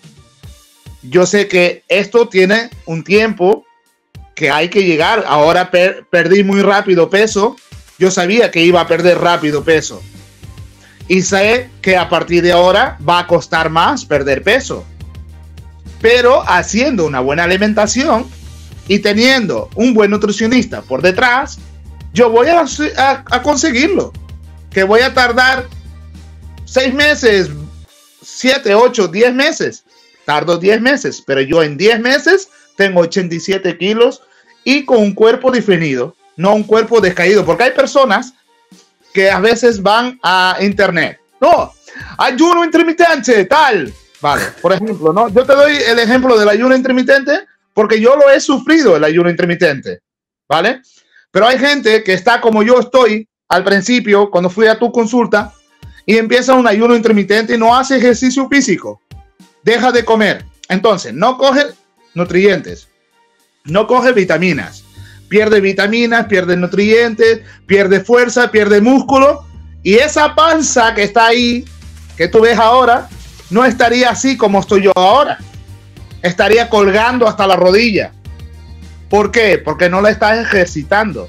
Yo sé que esto tiene un tiempo que hay que llegar. Ahora perdí muy rápido peso. Yo sabía que iba a perder rápido peso. Y sé que a partir de ahora va a costar más perder peso. Pero haciendo una buena alimentación y teniendo un buen nutricionista por detrás, yo voy a conseguirlo. Que voy a tardar 6 meses, 7, 8, 10 meses. Tardo 10 meses, pero yo en 10 meses tengo 87 kilos y con un cuerpo definido, no un cuerpo descaído. Porque hay personas que a veces van a internet. No, ayuno intermitente, tal. Vale, por ejemplo, ¿no? Yo te doy el ejemplo del ayuno intermitente porque yo lo he sufrido, el ayuno intermitente, ¿vale? Pero hay gente que está como yo estoy al principio, cuando fui a tu consulta, y empieza un ayuno intermitente y no hace ejercicio físico. Deja de comer. Entonces, no coge nutrientes, no coge vitaminas. Pierde vitaminas, pierde nutrientes, pierde fuerza, pierde músculo. Y esa panza que está ahí, que tú ves ahora, no estaría así como estoy yo ahora. Estaría colgando hasta la rodilla. ¿Por qué? Porque no la estás ejercitando.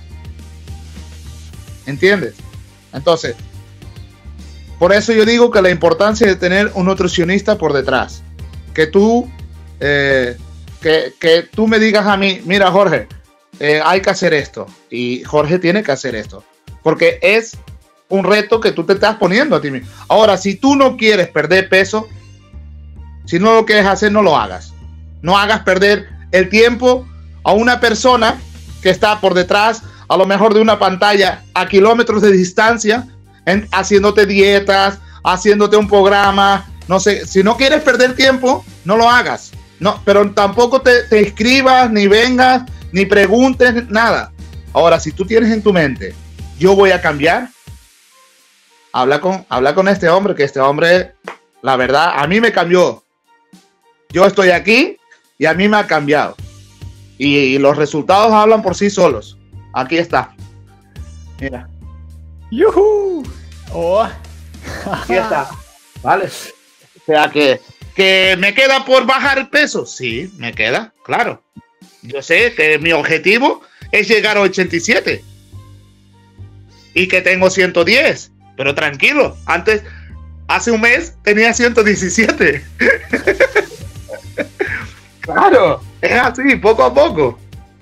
¿Entiendes? Entonces, por eso yo digo que la importancia de tener un nutricionista por detrás. Que tú, que tú me digas a mí, mira Jorge, hay que hacer esto. Y Jorge tiene que hacer esto. Porque es un reto que tú te estás poniendo a ti mismo. Ahora, si tú no quieres perder peso, si no lo quieres hacer, no lo hagas. No hagas perder el tiempo a una persona que está por detrás, a lo mejor de una pantalla a kilómetros de distancia, haciéndote dietas, haciéndote un programa. No sé, si no quieres perder tiempo, no lo hagas. No, pero tampoco te inscribas, ni vengas, ni preguntes, nada. Ahora, si tú tienes en tu mente, yo voy a cambiar, habla con este hombre, que este hombre, la verdad, a mí me cambió. Yo estoy aquí y a mí me ha cambiado. Y los resultados hablan por sí solos. Aquí está. Mira.
¡Yuhu! Oh.
Aquí está. Vale. O sea que me queda por bajar el peso. Sí, me queda, claro. Yo sé que mi objetivo es llegar a 87. Y que tengo 110. Pero tranquilo, hace un mes tenía 117. Claro, es así, poco a poco.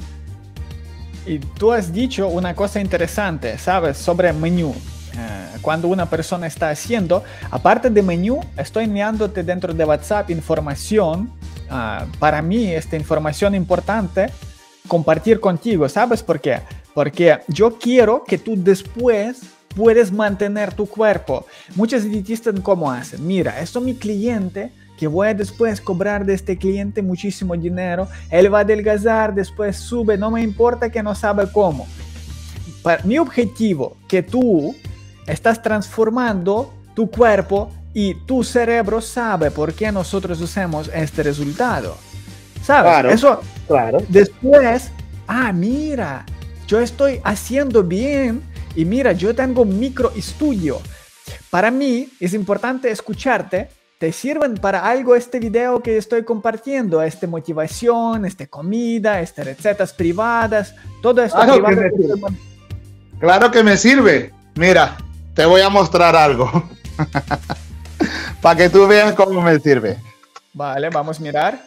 Y tú has dicho una cosa interesante, ¿sabes? Sobre menú. Cuando una persona está haciendo, aparte de menú, estoy enviándote dentro de WhatsApp información. Para mí, esta información importante, compartir contigo. ¿Sabes por qué? Porque yo quiero que tú después puedes mantener tu cuerpo. Muchos dietistas, ¿cómo hacen? Mira, esto es mi cliente, que voy a después cobrar de este cliente muchísimo dinero. Él va a adelgazar, después sube, no me importa que no sabe cómo. mi objetivo que tú estás transformando tu cuerpo y tu cerebro sabe por qué nosotros hacemos este resultado. ¿Sabes?
Claro,
Eso,
claro.
después, mira, yo estoy haciendo bien y mira, yo tengo un micro estudio. Para mí es importante escucharte. ¿Te sirven para algo este video que estoy compartiendo? Este motivación, este comida, este recetas privadas, todo esto
Claro
privado.
que me sirve. Claro que me sirve. Mira, te voy a mostrar algo. Para que tú veas cómo me sirve.
Vale, vamos a mirar.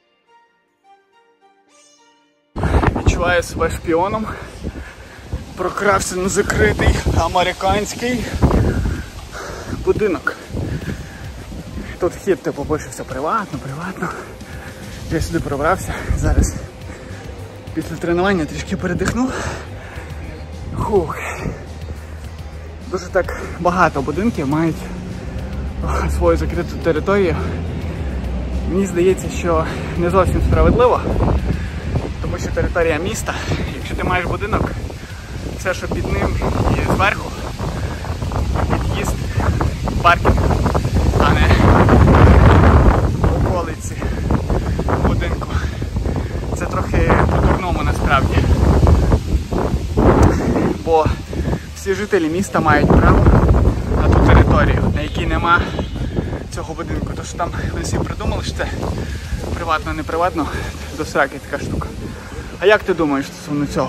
Відчуваю себе шпіоном. Прокрався на закритий американський будинок. Тут вхід типу пише все приватно. Я сюди пробрався. Зараз після тренування трішки передихнув. Хух. Дуже так багато будинків мають свою закриту територію. Мені здається, що не зовсім справедливо. Тому що територія міста, якщо ти маєш будинок, все, що під ним і зверху, під'їзд, паркінг, а не околиці будинку. Це трохи по-дурному насправді. Бо всі жителі міста мають право на ту територію, на якій нема цього будинку. Тож там вони всі придумали, що це приватно, не приватно, до сраки така штука. А як ти думаєш стосовно цього?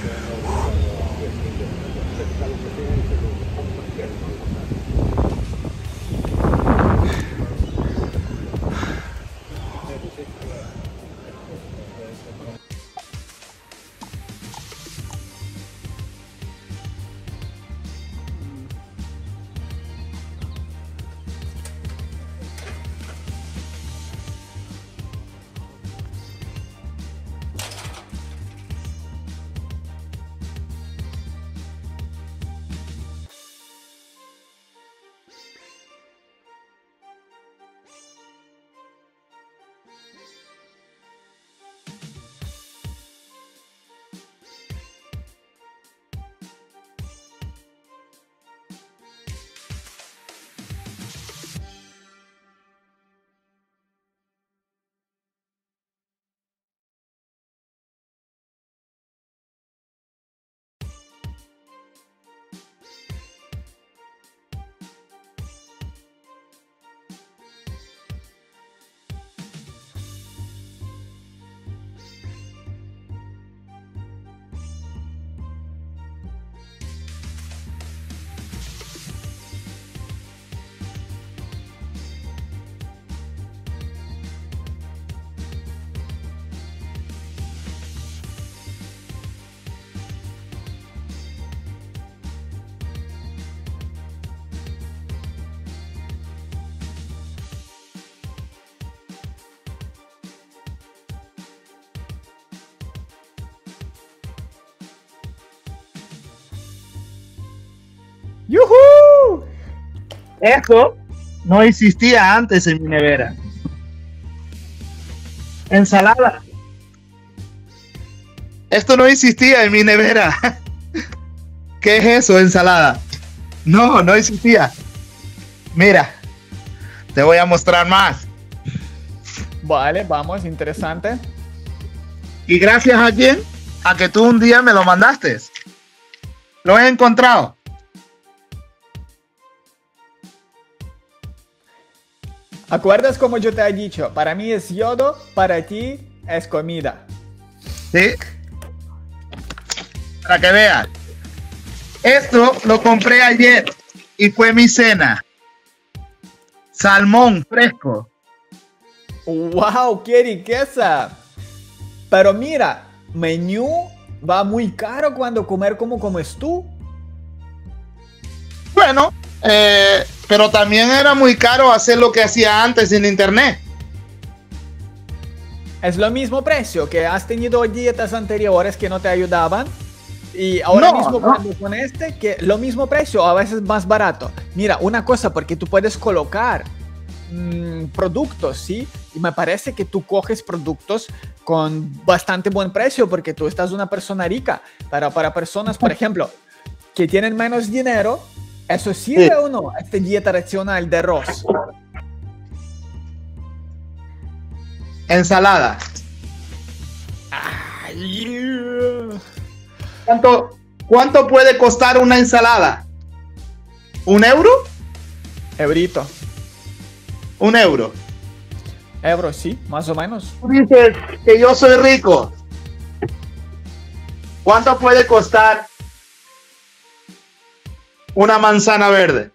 ¡Yuhu!
Esto no existía antes en mi nevera. Ensalada. Esto no existía en mi nevera. ¿Qué es eso, ensalada? No, no existía. Mira, te voy a mostrar más.
Vale, vamos, interesante.
¿Y gracias a quién? A que tú un día me lo mandaste. Lo he encontrado.
¿Acuerdas como yo te he dicho? Para mí es yodo, para ti es comida.
¿Sí? Para que veas. Esto lo compré ayer y fue mi cena. Salmón fresco.
¡Wow! ¡Qué riqueza! Pero mira, menú va muy caro cuando comer como comes tú.
Bueno, pero también era muy caro hacer lo que hacía antes en internet.
Es lo mismo precio, que has tenido dietas anteriores que no te ayudaban. Y ahora mismo cuando con este, que lo mismo precio, a veces más barato. Mira, una cosa, porque tú puedes colocar productos, ¿sí? Y me parece que tú coges productos con bastante buen precio porque tú estás una persona rica. Para personas, por ejemplo, que tienen menos dinero, ¿eso sirve o no? Esta dieta racional de arroz.
Ensalada.
Ay.
¿Cuánto puede costar una ensalada? ¿1 euro?
Eurito.
1 euro.
Euro, sí, más o menos.
Tú dices que yo soy rico. ¿Cuánto puede costar una manzana verde?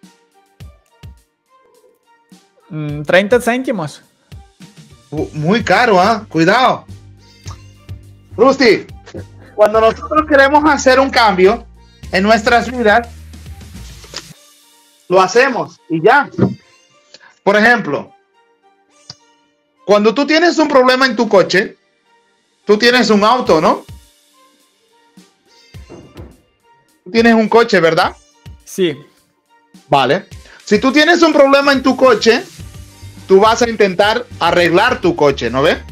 30 céntimos.
Muy caro, ¿ah? Cuidado. Rusty, cuando nosotros queremos hacer un cambio en nuestras vidas, lo hacemos y ya. Por ejemplo, cuando tú tienes un problema en tu coche, tú tienes un auto, ¿no? Tú tienes un coche, ¿verdad?
Sí.
Vale. Si tú tienes un problema en tu coche, tú vas a intentar arreglar tu coche, ¿no ves?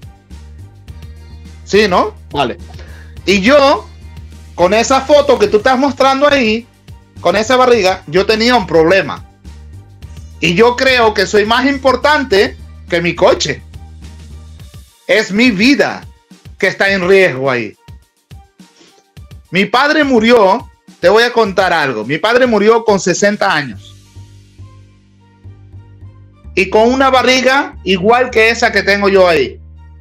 Sí, ¿no? Vale. Y yo, con esa foto que tú estás mostrando ahí, con esa barriga, yo tenía un problema. Y yo creo que soy más importante que mi coche. Es mi vida que está en riesgo ahí. Mi padre murió, te voy a contar algo. Mi padre murió con 60 años. Y con una barriga igual que esa que tengo yo ahí.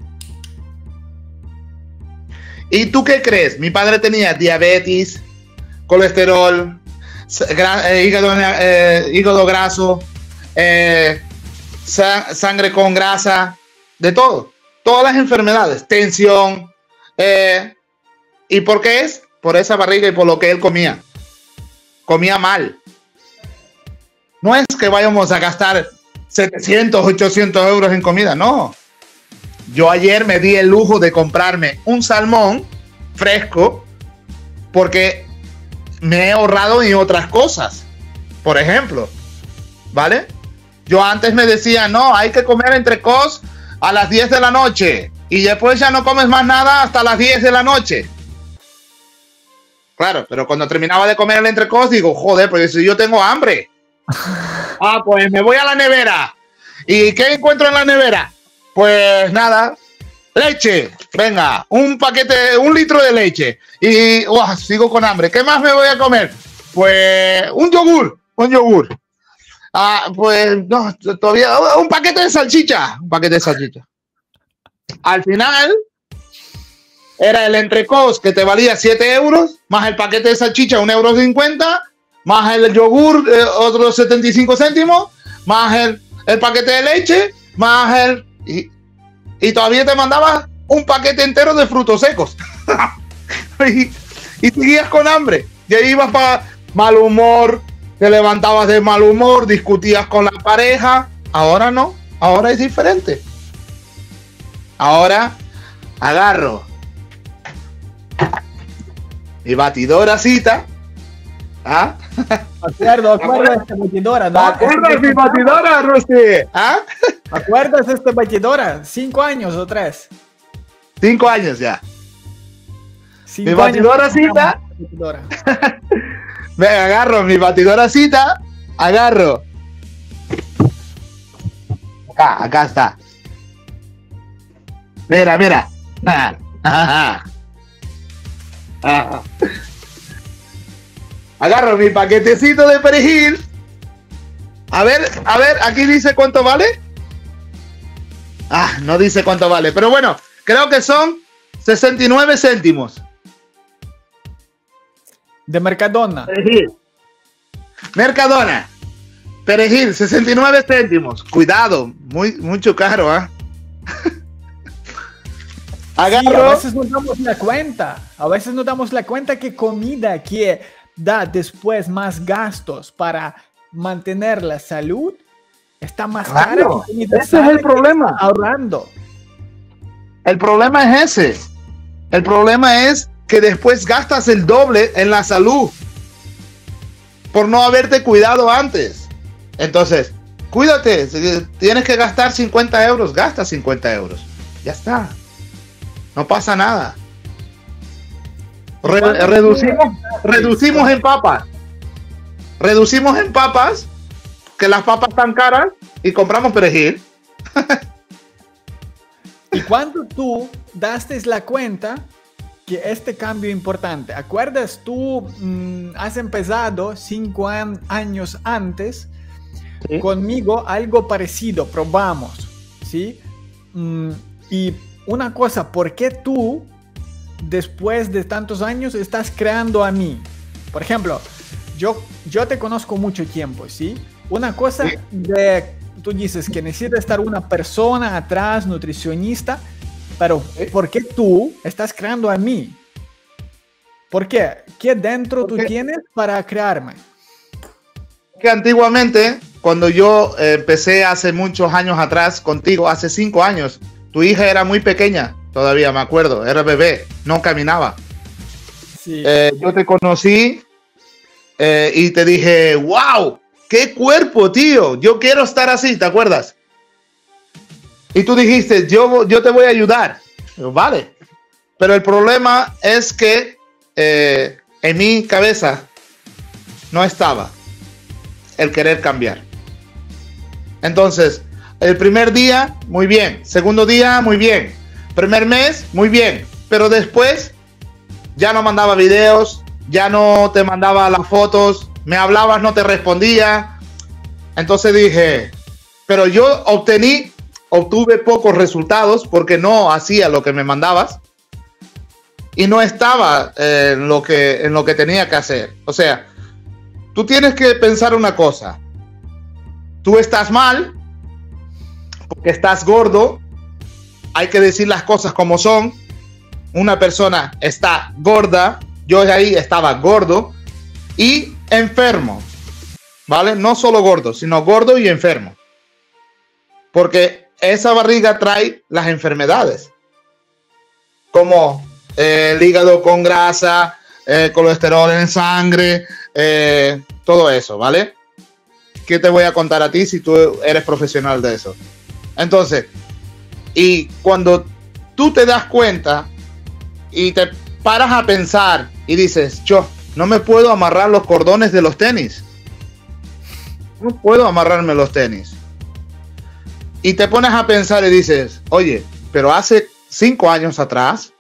¿Y tú qué crees? Mi padre tenía diabetes, colesterol, hígado graso, sangre con grasa, de todo. Todas las enfermedades, tensión. ¿Y por qué es? Por esa barriga y por lo que él comía. Comía mal. No es que vayamos a gastar 700, 800 euros en comida, no. Yo ayer me di el lujo de comprarme un salmón fresco porque me he ahorrado en otras cosas. Por ejemplo, ¿vale? Yo antes me decía, no, hay que comer entrecós a las 10 de la noche y después ya no comes más nada hasta las 10 de la noche. Claro, pero cuando terminaba de comer el entrecós digo, joder, pues si yo tengo hambre. Ah, pues me voy a la nevera. ¿Y qué encuentro en la nevera? Pues nada, leche. Venga, un paquete, 1 litro de leche. Y sigo con hambre. ¿Qué más me voy a comer? Pues un yogur. Ah, pues no, todavía un paquete de salchicha. Al final era el entrecós que te valía 7 euros, más el paquete de salchicha 1,50 €, más el yogur otros 75 céntimos, más el paquete de leche, más el... Y todavía te mandaba un paquete entero de frutos secos. y seguías con hambre. Y ahí ibas para mal humor, te levantabas de mal humor, discutías con la pareja. Ahora no, ahora es diferente. Ahora agarro mi batidoracita. ¿Ah?
Acuerdo de esta batidora, ¿no?
¿Acuerdas mi batidora, Rusty? ¿Ah?
¿Acuerdas de esta batidora? 5 años o 3.
5 años ya.
5
mi batidoracita. Me agarro mi batidoracita. Agarro. Acá está. Mira. Agarro mi paquetecito de perejil. A ver, aquí dice cuánto vale. No dice cuánto vale, pero bueno, creo que son 69 céntimos.
De Mercadona.
Mercadona. Perejil, 69 céntimos. Cuidado, mucho caro, ¿ah? Agarro.
Sí, a veces no damos la cuenta. A veces no damos la cuenta que comida que da después más gastos para mantener la salud está más cara que comida.
Ese es el problema.
Ahorrando.
El problema es ese. El problema es que después gastas el doble en la salud por no haberte cuidado antes. Entonces, cuídate, si tienes que gastar 50 euros, gasta 50 euros. Ya está. No pasa nada. Reducimos en papas. Reducimos en papas, que las papas están caras, y compramos perejil.
Y cuando tú daste la cuenta que este cambio importante, ¿acuerdas? Tú has empezado 5 años antes, ¿sí?, conmigo algo parecido, probamos, ¿sí? Y una cosa, ¿por qué tú, después de tantos años, estás creando a mí? Por ejemplo, yo te conozco mucho tiempo, ¿sí? Una cosa, sí, tú dices que necesita estar una persona atrás, nutricionista, pero ¿por qué tú estás creando a mí? ¿Por qué? ¿Qué dentro tú tienes para crearme?
Que antiguamente, cuando yo empecé hace muchos años atrás contigo, hace 5 años, tu hija era muy pequeña, todavía me acuerdo, era bebé, no caminaba. Sí. Yo te conocí y te dije, wow, qué cuerpo, tío, yo quiero estar así, ¿te acuerdas? Y tú dijiste, yo te voy a ayudar. Yo, vale, pero el problema es que en mi cabeza no estaba el querer cambiar. Entonces, el primer día, muy bien. Segundo día, muy bien. Primer mes, muy bien. Pero después, ya no mandaba videos, ya no te mandaba las fotos, me hablabas, no te respondía. Entonces dije, pero yo obtuve pocos resultados porque no hacía lo que me mandabas y no estaba en lo que tenía que hacer. O sea, tú tienes que pensar una cosa. Tú estás mal porque estás gordo. Hay que decir las cosas como son. Una persona está gorda. Yo ahí estaba gordo y enfermo, ¿vale? No solo gordo, sino gordo y enfermo. Porque esa barriga trae las enfermedades. Como el hígado con grasa, colesterol en sangre, todo eso, ¿vale? ¿Qué te voy a contar a ti si tú eres profesional de eso? Entonces, y cuando tú te das cuenta y te paras a pensar y dices, yo no me puedo amarrar los cordones de los tenis. No puedo amarrarme los tenis. Y te pones a pensar y dices, oye, pero hace 5 años atrás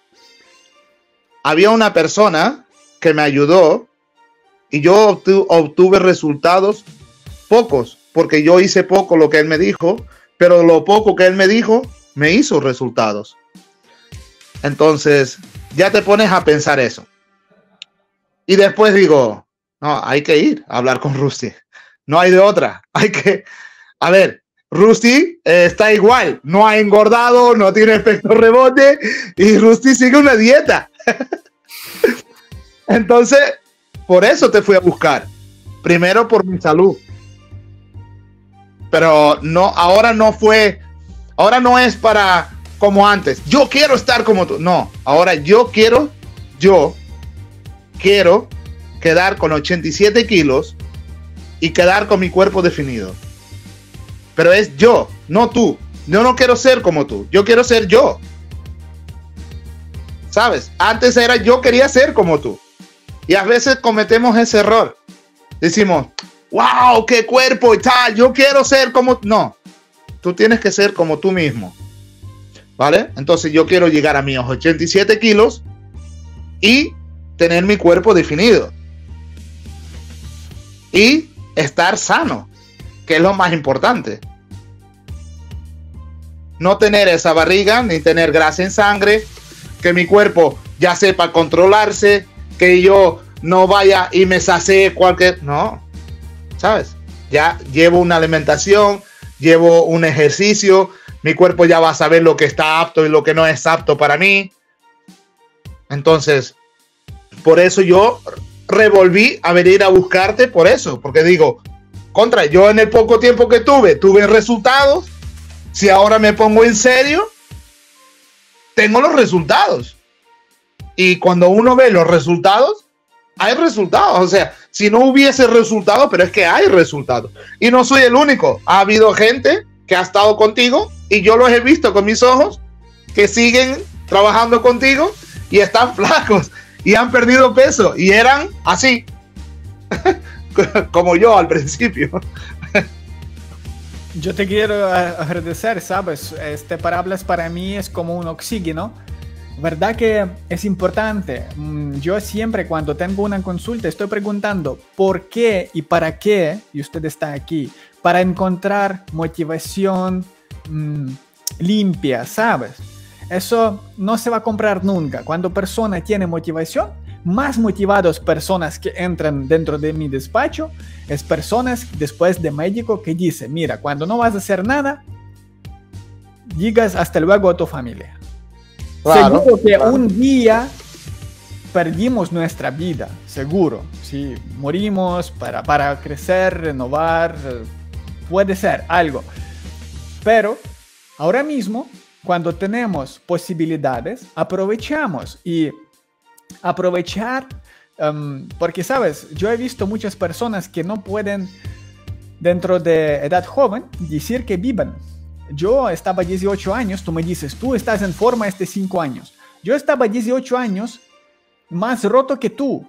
había una persona que me ayudó y yo obtuve resultados pocos, porque yo hice poco lo que él me dijo, pero lo poco que él me dijo me hizo resultados. Entonces, ya te pones a pensar eso. Y después digo, no, hay que ir a hablar con Rusty. No hay de otra. Hay que, a ver, Rusty está igual. No ha engordado, no tiene efecto rebote y Rusty sigue una dieta. Entonces, por eso te fui a buscar. Primero por mi salud. Pero no, ahora no es para como antes. Yo quiero estar como tú. No, ahora yo quiero quedar con 87 kilos y quedar con mi cuerpo definido. Pero es yo, no tú. Yo no quiero ser como tú. Yo quiero ser yo. ¿Sabes? Antes era yo quería ser como tú. Y a veces cometemos ese error. Decimos, wow, qué cuerpo y tal. Yo quiero ser como... No, tú tienes que ser como tú mismo. ¿Vale? Entonces yo quiero llegar a mis 87 kilos y tener mi cuerpo definido. Y estar sano, que es lo más importante. No tener esa barriga, ni tener grasa en sangre, que mi cuerpo ya sepa controlarse, que yo no vaya y me sacee cualquier... No, ¿sabes? Ya llevo una alimentación, llevo un ejercicio, mi cuerpo ya va a saber lo que está apto y lo que no es apto para mí. Entonces, por eso yo revolví a venir a buscarte por eso, porque digo, contra, yo en el poco tiempo que tuve resultados. Si ahora me pongo en serio, tengo los resultados. Y cuando uno ve los resultados, hay resultados. O sea, si no hubiese resultado, pero es que hay resultados. Y no soy el único. Ha habido gente que ha estado contigo y yo los he visto con mis ojos que siguen trabajando contigo y están flacos y han perdido peso y eran así, como yo al principio.
Yo te quiero agradecer, ¿sabes? Este parábolas para mí es como un oxígeno. ¿Verdad que es importante? Yo siempre cuando tengo una consulta estoy preguntando por qué y para qué, y usted está aquí, para encontrar motivación limpia, ¿sabes? Eso no se va a comprar nunca. Cuando persona tiene motivación, más motivados personas que entran dentro de mi despacho es personas después de médico que dice, mira, cuando no vas a hacer nada, digas hasta luego a tu familia. Claro, seguro que claro. Un día perdimos nuestra vida, seguro. Sí, morimos para crecer, renovar, puede ser algo. Pero ahora mismo, cuando tenemos posibilidades, aprovechamos y aprovechar, porque sabes, yo he visto muchas personas que no pueden, dentro de edad joven, decir que vivan. Yo estaba 18 años, tú me dices, tú estás en forma 5 años. Yo estaba 18 años más roto que tú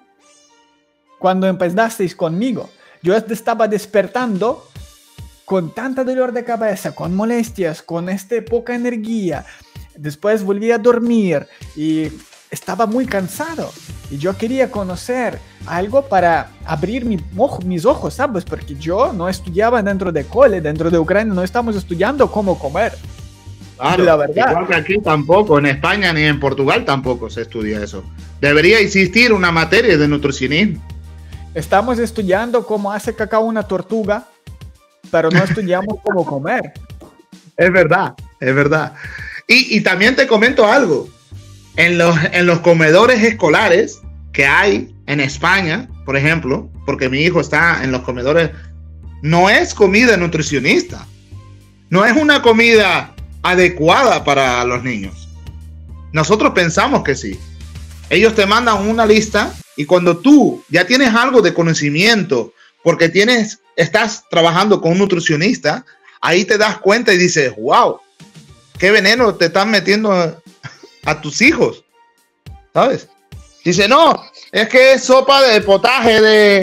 cuando empezasteis conmigo. Yo estaba despertando con tanta dolor de cabeza, con molestias, con poca energía. Después volví a dormir y estaba muy cansado. Y yo quería conocer algo para abrir mis ojos, ¿sabes? Porque yo no estudiaba dentro de cole, dentro de Ucrania no estamos estudiando cómo comer.
Claro, la verdad. Igual que aquí tampoco, en España ni en Portugal tampoco se estudia eso. Debería existir una materia de nutricionismo.
Estamos estudiando cómo hace cacao una tortuga, pero no estudiamos cómo comer.
Es verdad, es verdad. Y también te comento algo. En los comedores escolares que hay en España, por ejemplo, porque mi hijo está en los comedores, no es comida nutricionista. No es una comida adecuada para los niños. Nosotros pensamos que sí. Ellos te mandan una lista y cuando tú ya tienes algo de conocimiento, porque estás trabajando con un nutricionista, ahí te das cuenta y dices, wow, qué veneno te están metiendo a tus hijos, ¿sabes? Dice, no, es que es sopa de potaje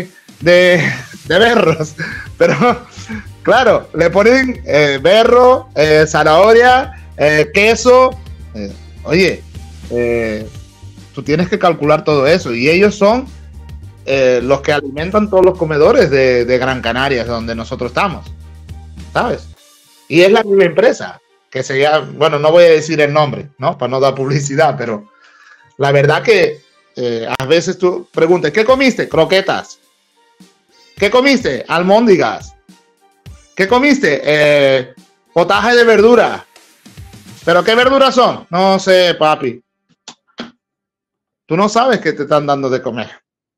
de berros, pero claro, le ponen berro, zanahoria, queso, oye, tú tienes que calcular todo eso y ellos son los que alimentan todos los comedores de Gran Canaria, donde nosotros estamos, ¿sabes? Y es la misma empresa que se llama, bueno, no voy a decir el nombre, ¿no? Para no dar publicidad, pero la verdad que a veces tú preguntas, ¿qué comiste? Croquetas. ¿Qué comiste? Almóndigas. ¿Qué comiste? Potaje de verdura. ¿Pero qué verduras son? No sé, papi. Tú no sabes qué te están dando de comer.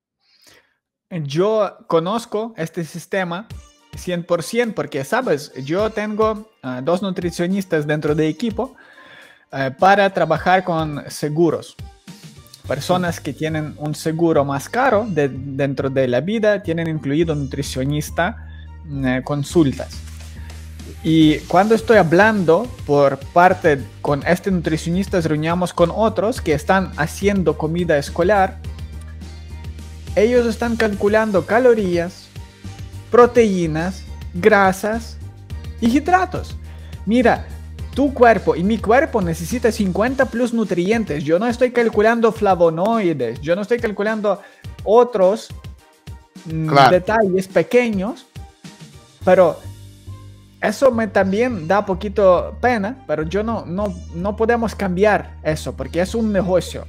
Yo conozco este sistema 100% porque, sabes, yo tengo 2 nutricionistas dentro del equipo para trabajar con seguros. Personas que tienen un seguro más caro dentro de la vida tienen incluido nutricionista consultas. Y cuando estoy hablando por parte con este nutricionista, reunimos con otros que están haciendo comida escolar. Ellos están calculando calorías, proteínas, grasas y hidratos. Mira, tu cuerpo y mi cuerpo necesita 50 plus nutrientes. Yo no estoy calculando flavonoides, yo no estoy calculando otros detalles pequeños, pero eso me también da poquito pena, pero yo no podemos cambiar eso porque es un negocio.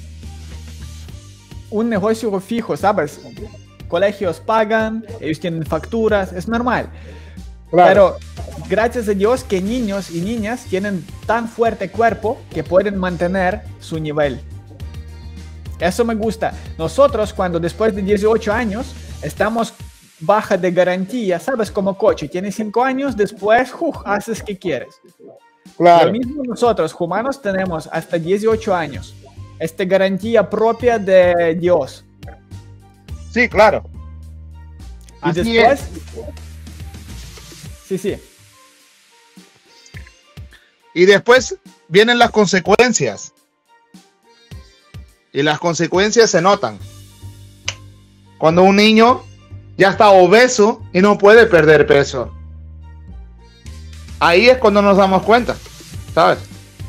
Un negocio fijo, ¿sabes? Colegios pagan, ellos tienen facturas, es normal. Claro. Pero gracias a Dios que niños y niñas tienen tan fuerte cuerpo que pueden mantener su nivel. Eso me gusta. Nosotros cuando después de 18 años estamos baja de garantía, ¿sabes? Como coche, tienes 5 años, después haces que quieres. Claro. Lo mismo nosotros, humanos, tenemos hasta 18 años. Esta garantía propia de Dios.
Sí, claro.
Y
Así
después... Sí, sí.
Y después vienen las consecuencias. Y las consecuencias se notan. Cuando un niño ya está obeso y no puede perder peso. Ahí es cuando nos damos cuenta, ¿sabes?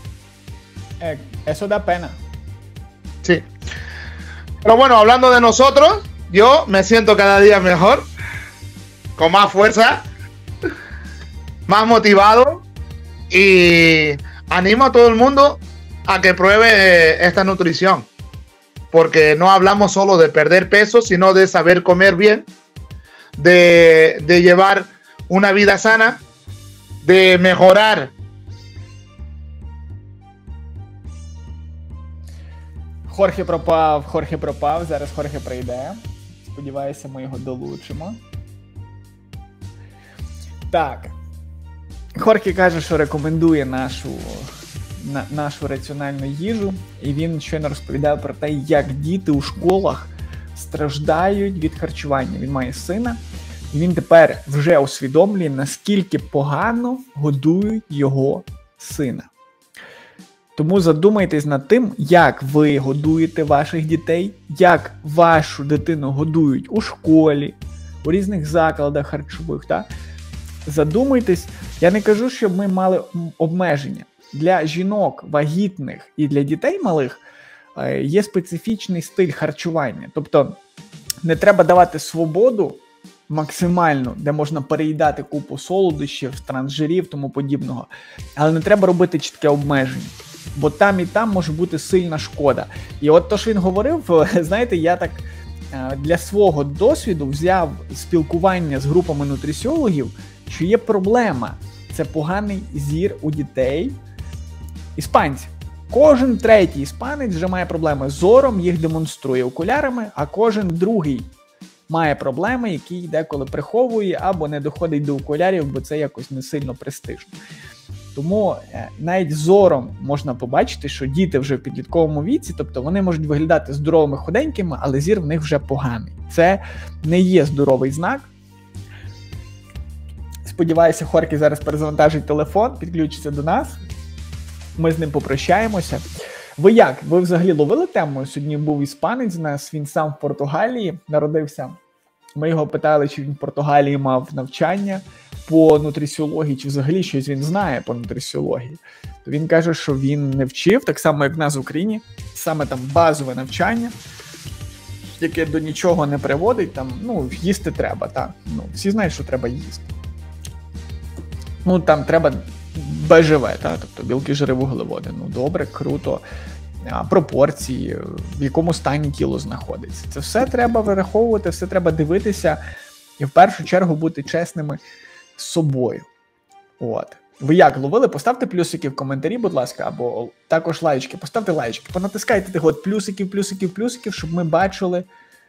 Eso da pena.
Sí. Pero bueno, hablando de nosotros, yo me siento cada día mejor, con más fuerza, más motivado, y animo a todo el mundo a que pruebe esta nutrición, porque no hablamos solo de perder peso, sino de saber comer bien, de llevar una vida sana, de mejorar.
Хорхе пропав, зараз Хорхе прийде. Сподіваюся, ми його долучимо. Так. Хорхе каже, що рекомендує нашу раціональну їжу, і він щойно розповідає про те, як діти у школах страждають від харчування. Він має сина, і він тепер вже усвідомлює, наскільки погано годують його сина. Тому задумайтесь над тим, як ви годуєте ваших дітей, як вашу дитину годують у школі, у різних закладах харчових. Так? Задумайтесь, я не кажу, щоб ми мали обмеження. Для жінок вагітних і для дітей малих є специфічний стиль харчування. Тобто не треба давати свободу максимально, де можна переїдати купу солодощів, трансжирів, тому подібного. Але не треба робити чітке обмеження. Бо там і там може бути сильна шкода. І от то, що він говорив, знаєте, я так для свого досвіду взяв спілкування з групами нутріціологів, що є проблема. Це поганий зір у дітей. Іспанців. Кожен третій іспанець вже має проблеми з зором, їх демонструє окулярами, а кожен другий має проблеми, які деколи приховує або не доходить до окулярів, бо це якось не сильно престижно. Тому навіть зором можна побачити, що діти вже в підлітковому віці, тобто вони можуть виглядати здоровими, худенькими, але зір в них вже поганий. Це не є здоровий знак. Сподіваюся, Хорхе зараз перезавантажить телефон, підключиться до нас. Ми з ним попрощаємося. Ви як? Ви взагалі ловили тему? Сьогодні був іспанець у нас, він сам в Португалії народився. Ми його питали, чи він в Португалії мав навчання по нутриціології, чи взагалі щось він знає по нутриціології. То він каже, що він не вчив, так само як в нас в Україні, саме там базове навчання, яке до нічого не приводить, там, ну, їсти треба, так. Ну, всі знають, що треба їсти. Ну, там треба БЖВ, так, тобто білки, жири, вуглеводи. Ну, добре, круто. Пропорції, в якому стані тіло знаходиться. Це все треба вираховувати, все треба дивитися і в першу чергу бути чесними з собою. От. Ви як ловили? Поставте плюсики в коментарі, будь ласка, або також лайчки. Поставте лайчки, понатискайте тих от плюсиків, щоб ми бачили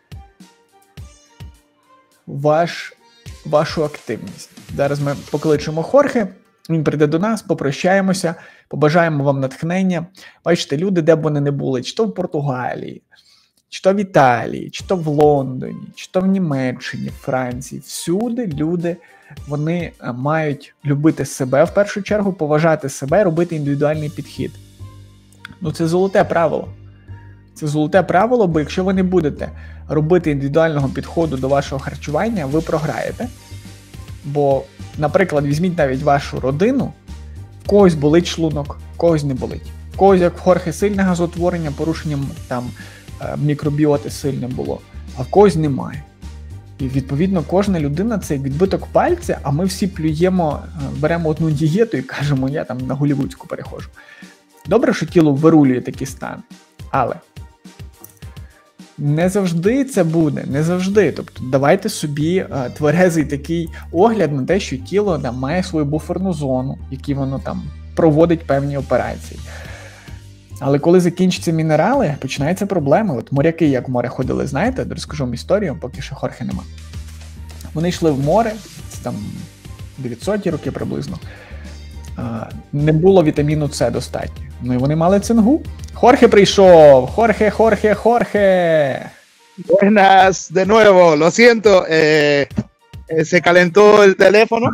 вашу активність. Зараз ми покличемо Хорхе, він прийде до нас, попрощаємося, побажаємо вам натхнення. Бачите, люди, де б вони не були, чи то в Португалії, чи то в Італії, чи то в Лондоні, чи то в Німеччині, Франції. Всюди люди, вони мають любити себе в першу чергу, поважати себе, робити індивідуальний підхід. Ну це золоте правило. Це золоте правило, бо якщо ви не будете робити індивідуального підходу до вашого харчування, ви програєте. Бо, наприклад, візьміть навіть вашу родину, в когось болить шлунок, в когось не болить. В когось, як в Хорхе, сильне газоутворення, порушенням там мікробіоти сильне було, а в когось немає. І, відповідно, кожна людина – це відбиток пальця, а ми всі плюємо, беремо одну дієту і кажемо, я там на голлівудську перехожу. Добре, що тіло вирулює такі стани, але не завжди це буде, не завжди. Тобто давайте собі тверезий такий огляд на те, що тіло там має свою буферну зону, в якій воно там проводить певні операції. Але коли закінчаться мінерали, починаються проблеми. От моряки, як в море ходили, знаєте, розкажу вам історію, поки що Хорхе нема. Вони йшли в море, це там 900-ті роки приблизно, не було вітаміну С достатньо. Ну і вони мали цингу. Хорхе прийшов! Хорхе!
Buenas, de nuevo, lo siento, se calentó el teléfono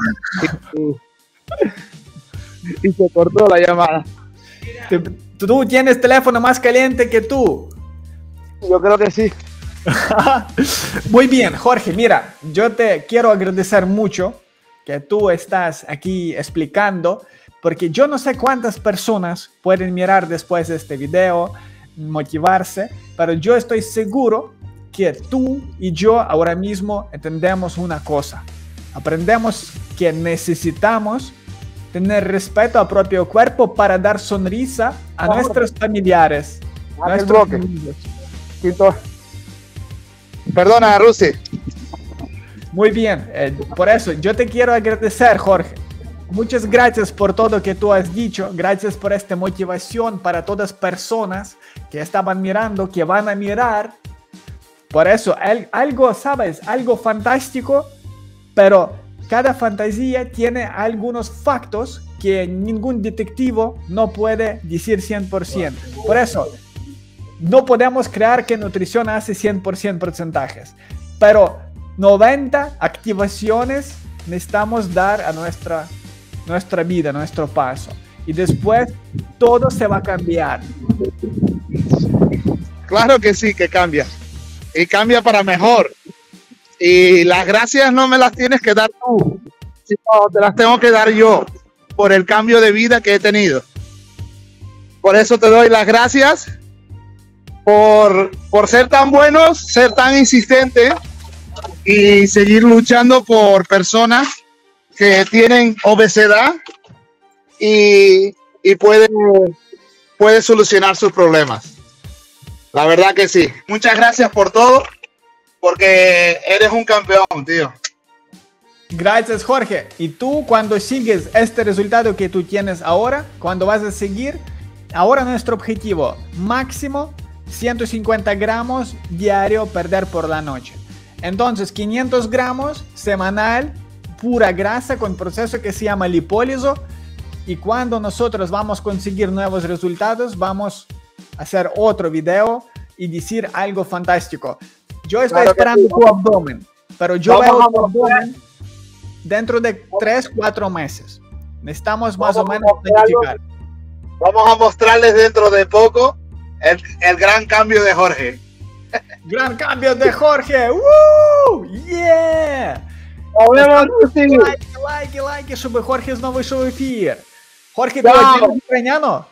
y se cortó la llamada.
Tú tienes teléfono más caliente que tú.
Yo creo que sí.
Muy bien, Jorge, mira, yo te quiero agradecer mucho que tú estás aquí explicando, porque yo no sé cuántas personas pueden mirar después de este video, motivarse, pero yo estoy seguro que tú y yo ahora mismo entendemos una cosa. Aprendemos que necesitamos tener respeto al propio cuerpo para dar sonrisa a nuestros familiares, nuestros amigos.
Perdona, Rusi.
Muy bien, por eso yo te quiero agradecer, Jorge. Muchas gracias por todo que tú has dicho. Gracias por esta motivación para todas las personas que estaban mirando, que van a mirar. Por eso, algo, ¿sabes? Algo fantástico, pero cada fantasía tiene algunos factos que ningún detectivo no puede decir 100%. Por eso, no podemos creer que nutrición hace 100% porcentajes, pero 90 activaciones necesitamos dar a nuestra vida, nuestro paso. Y después todo se va a cambiar.
Claro que sí, que cambia. Y cambia para mejor. Y las gracias no me las tienes que dar tú, sino te las tengo que dar yo por el cambio de vida que he tenido. Por eso te doy las gracias por ser tan buenos, ser tan insistente y seguir luchando por personas que tienen obesidad y puede solucionar sus problemas. La verdad que sí. Muchas gracias por todo, porque eres un campeón, tío.
Gracias, Jorge. Y tú, cuando sigues este resultado que tú tienes ahora, cuando vas a seguir, ahora nuestro objetivo máximo 150 gramos diario perder por la noche. Entonces 500 gramos semanal, pura grasa con proceso que se llama lipóliso. Y cuando nosotros vamos a conseguir nuevos resultados, vamos a hacer otro video y decir algo fantástico. Yo estoy esperando tu abdomen, pero yo veo tu abdomen dentro de 3-4 meses. Necesitamos más o menos planificar.
Vamos a mostrarles dentro de poco el gran cambio de Jorge.
Gran cambio de Jorge. ¡Woo! ¡Yeah! Лайки, щоб Jorge знову вийшов в ефір. Jorge, ¿tú entiendes ucraniano?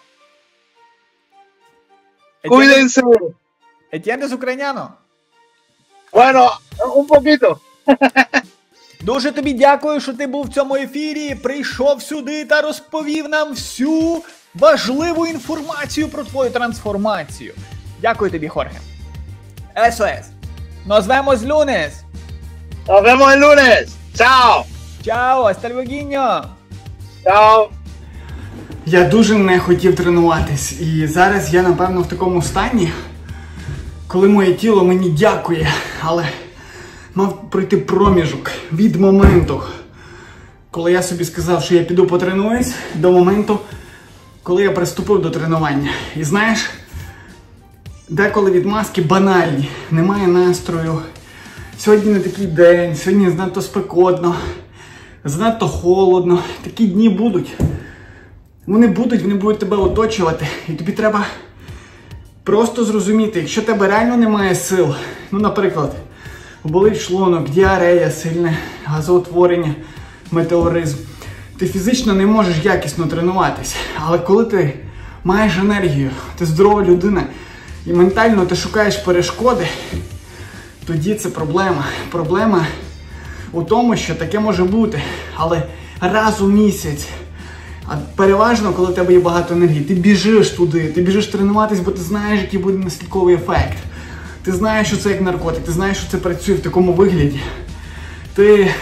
Cuídense.
¿Entiendes ucraniano?
Bueno, un poquito.
Дуже тобі дякую, що ти був в цьому ефірі, прийшов сюди та розповів нам всю важливу інформацію про твою трансформацію. Дякую тобі, Jorge. Eso es. Nos vemos lunes.
Nos vemos el lunes. Chao.
Chao, hasta luego.
Chao.
Я дуже не хотів тренуватись, і зараз я, напевно, в такому стані, коли моє тіло мені дякує, але мав пройти проміжок від моменту, коли я собі сказав, що я піду потренуюсь, до моменту, коли я приступив до тренування. І знаєш, деколи відмазки банальні, немає настрою, сьогодні не такий день, сьогодні занадто спекотно, занадто холодно, такі дні будуть. Вони будуть тебе оточувати, і тобі треба просто зрозуміти, якщо тебе реально немає сил, ну, наприклад, болить шлунок, діарея, сильне газоутворення, метеоризм, ти фізично не можеш якісно тренуватись, але коли ти маєш енергію, ти здорова людина, і ментально ти шукаєш перешкоди, тоді це проблема. Проблема у тому, що таке може бути, але раз у місяць. А переважно, коли в тебе є багато енергії, ти біжиш туди, ти біжиш тренуватись, бо ти знаєш, який буде наслідковий ефект. Ти знаєш, що це як наркотик, ти знаєш, що це працює в такому вигляді. Ти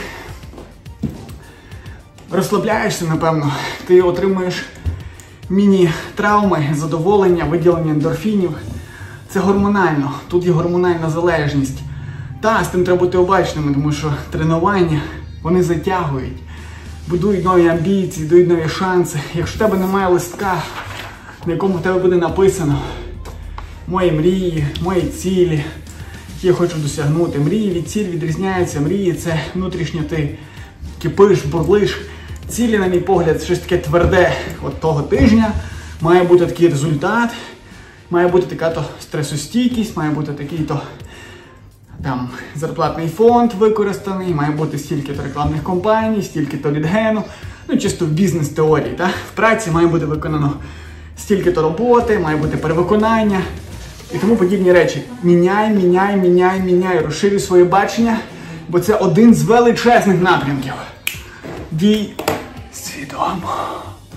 розслабляєшся, напевно, ти отримуєш міні-травми, задоволення, виділення ендорфінів. Це гормонально, тут є гормональна залежність. Та, з тим треба бути обачними, тому що тренування, вони затягують. Будують нові амбіції, дають нові шанси. Якщо в тебе немає листка, на якому в тебе буде написано мої мрії, мої цілі, я хочу досягнути. Мрії від ціль відрізняються. Мрії – це внутрішньо ти кипиш, бурлиш. Цілі, на мій погляд, щось таке тверде. От того тижня має бути такий результат, має бути така-то стресостійкість, має бути такий-то там зарплатний фонд використаний, має бути стільки-то рекламних кампаній, стільки-то лідгену. Ну, чисто в бізнес-теорії, так? В праці має бути виконано стільки-то роботи, має бути перевиконання і тому подібні речі. Міняй, розширюй своє бачення, бо це один з величезних напрямків. Дій свідомо.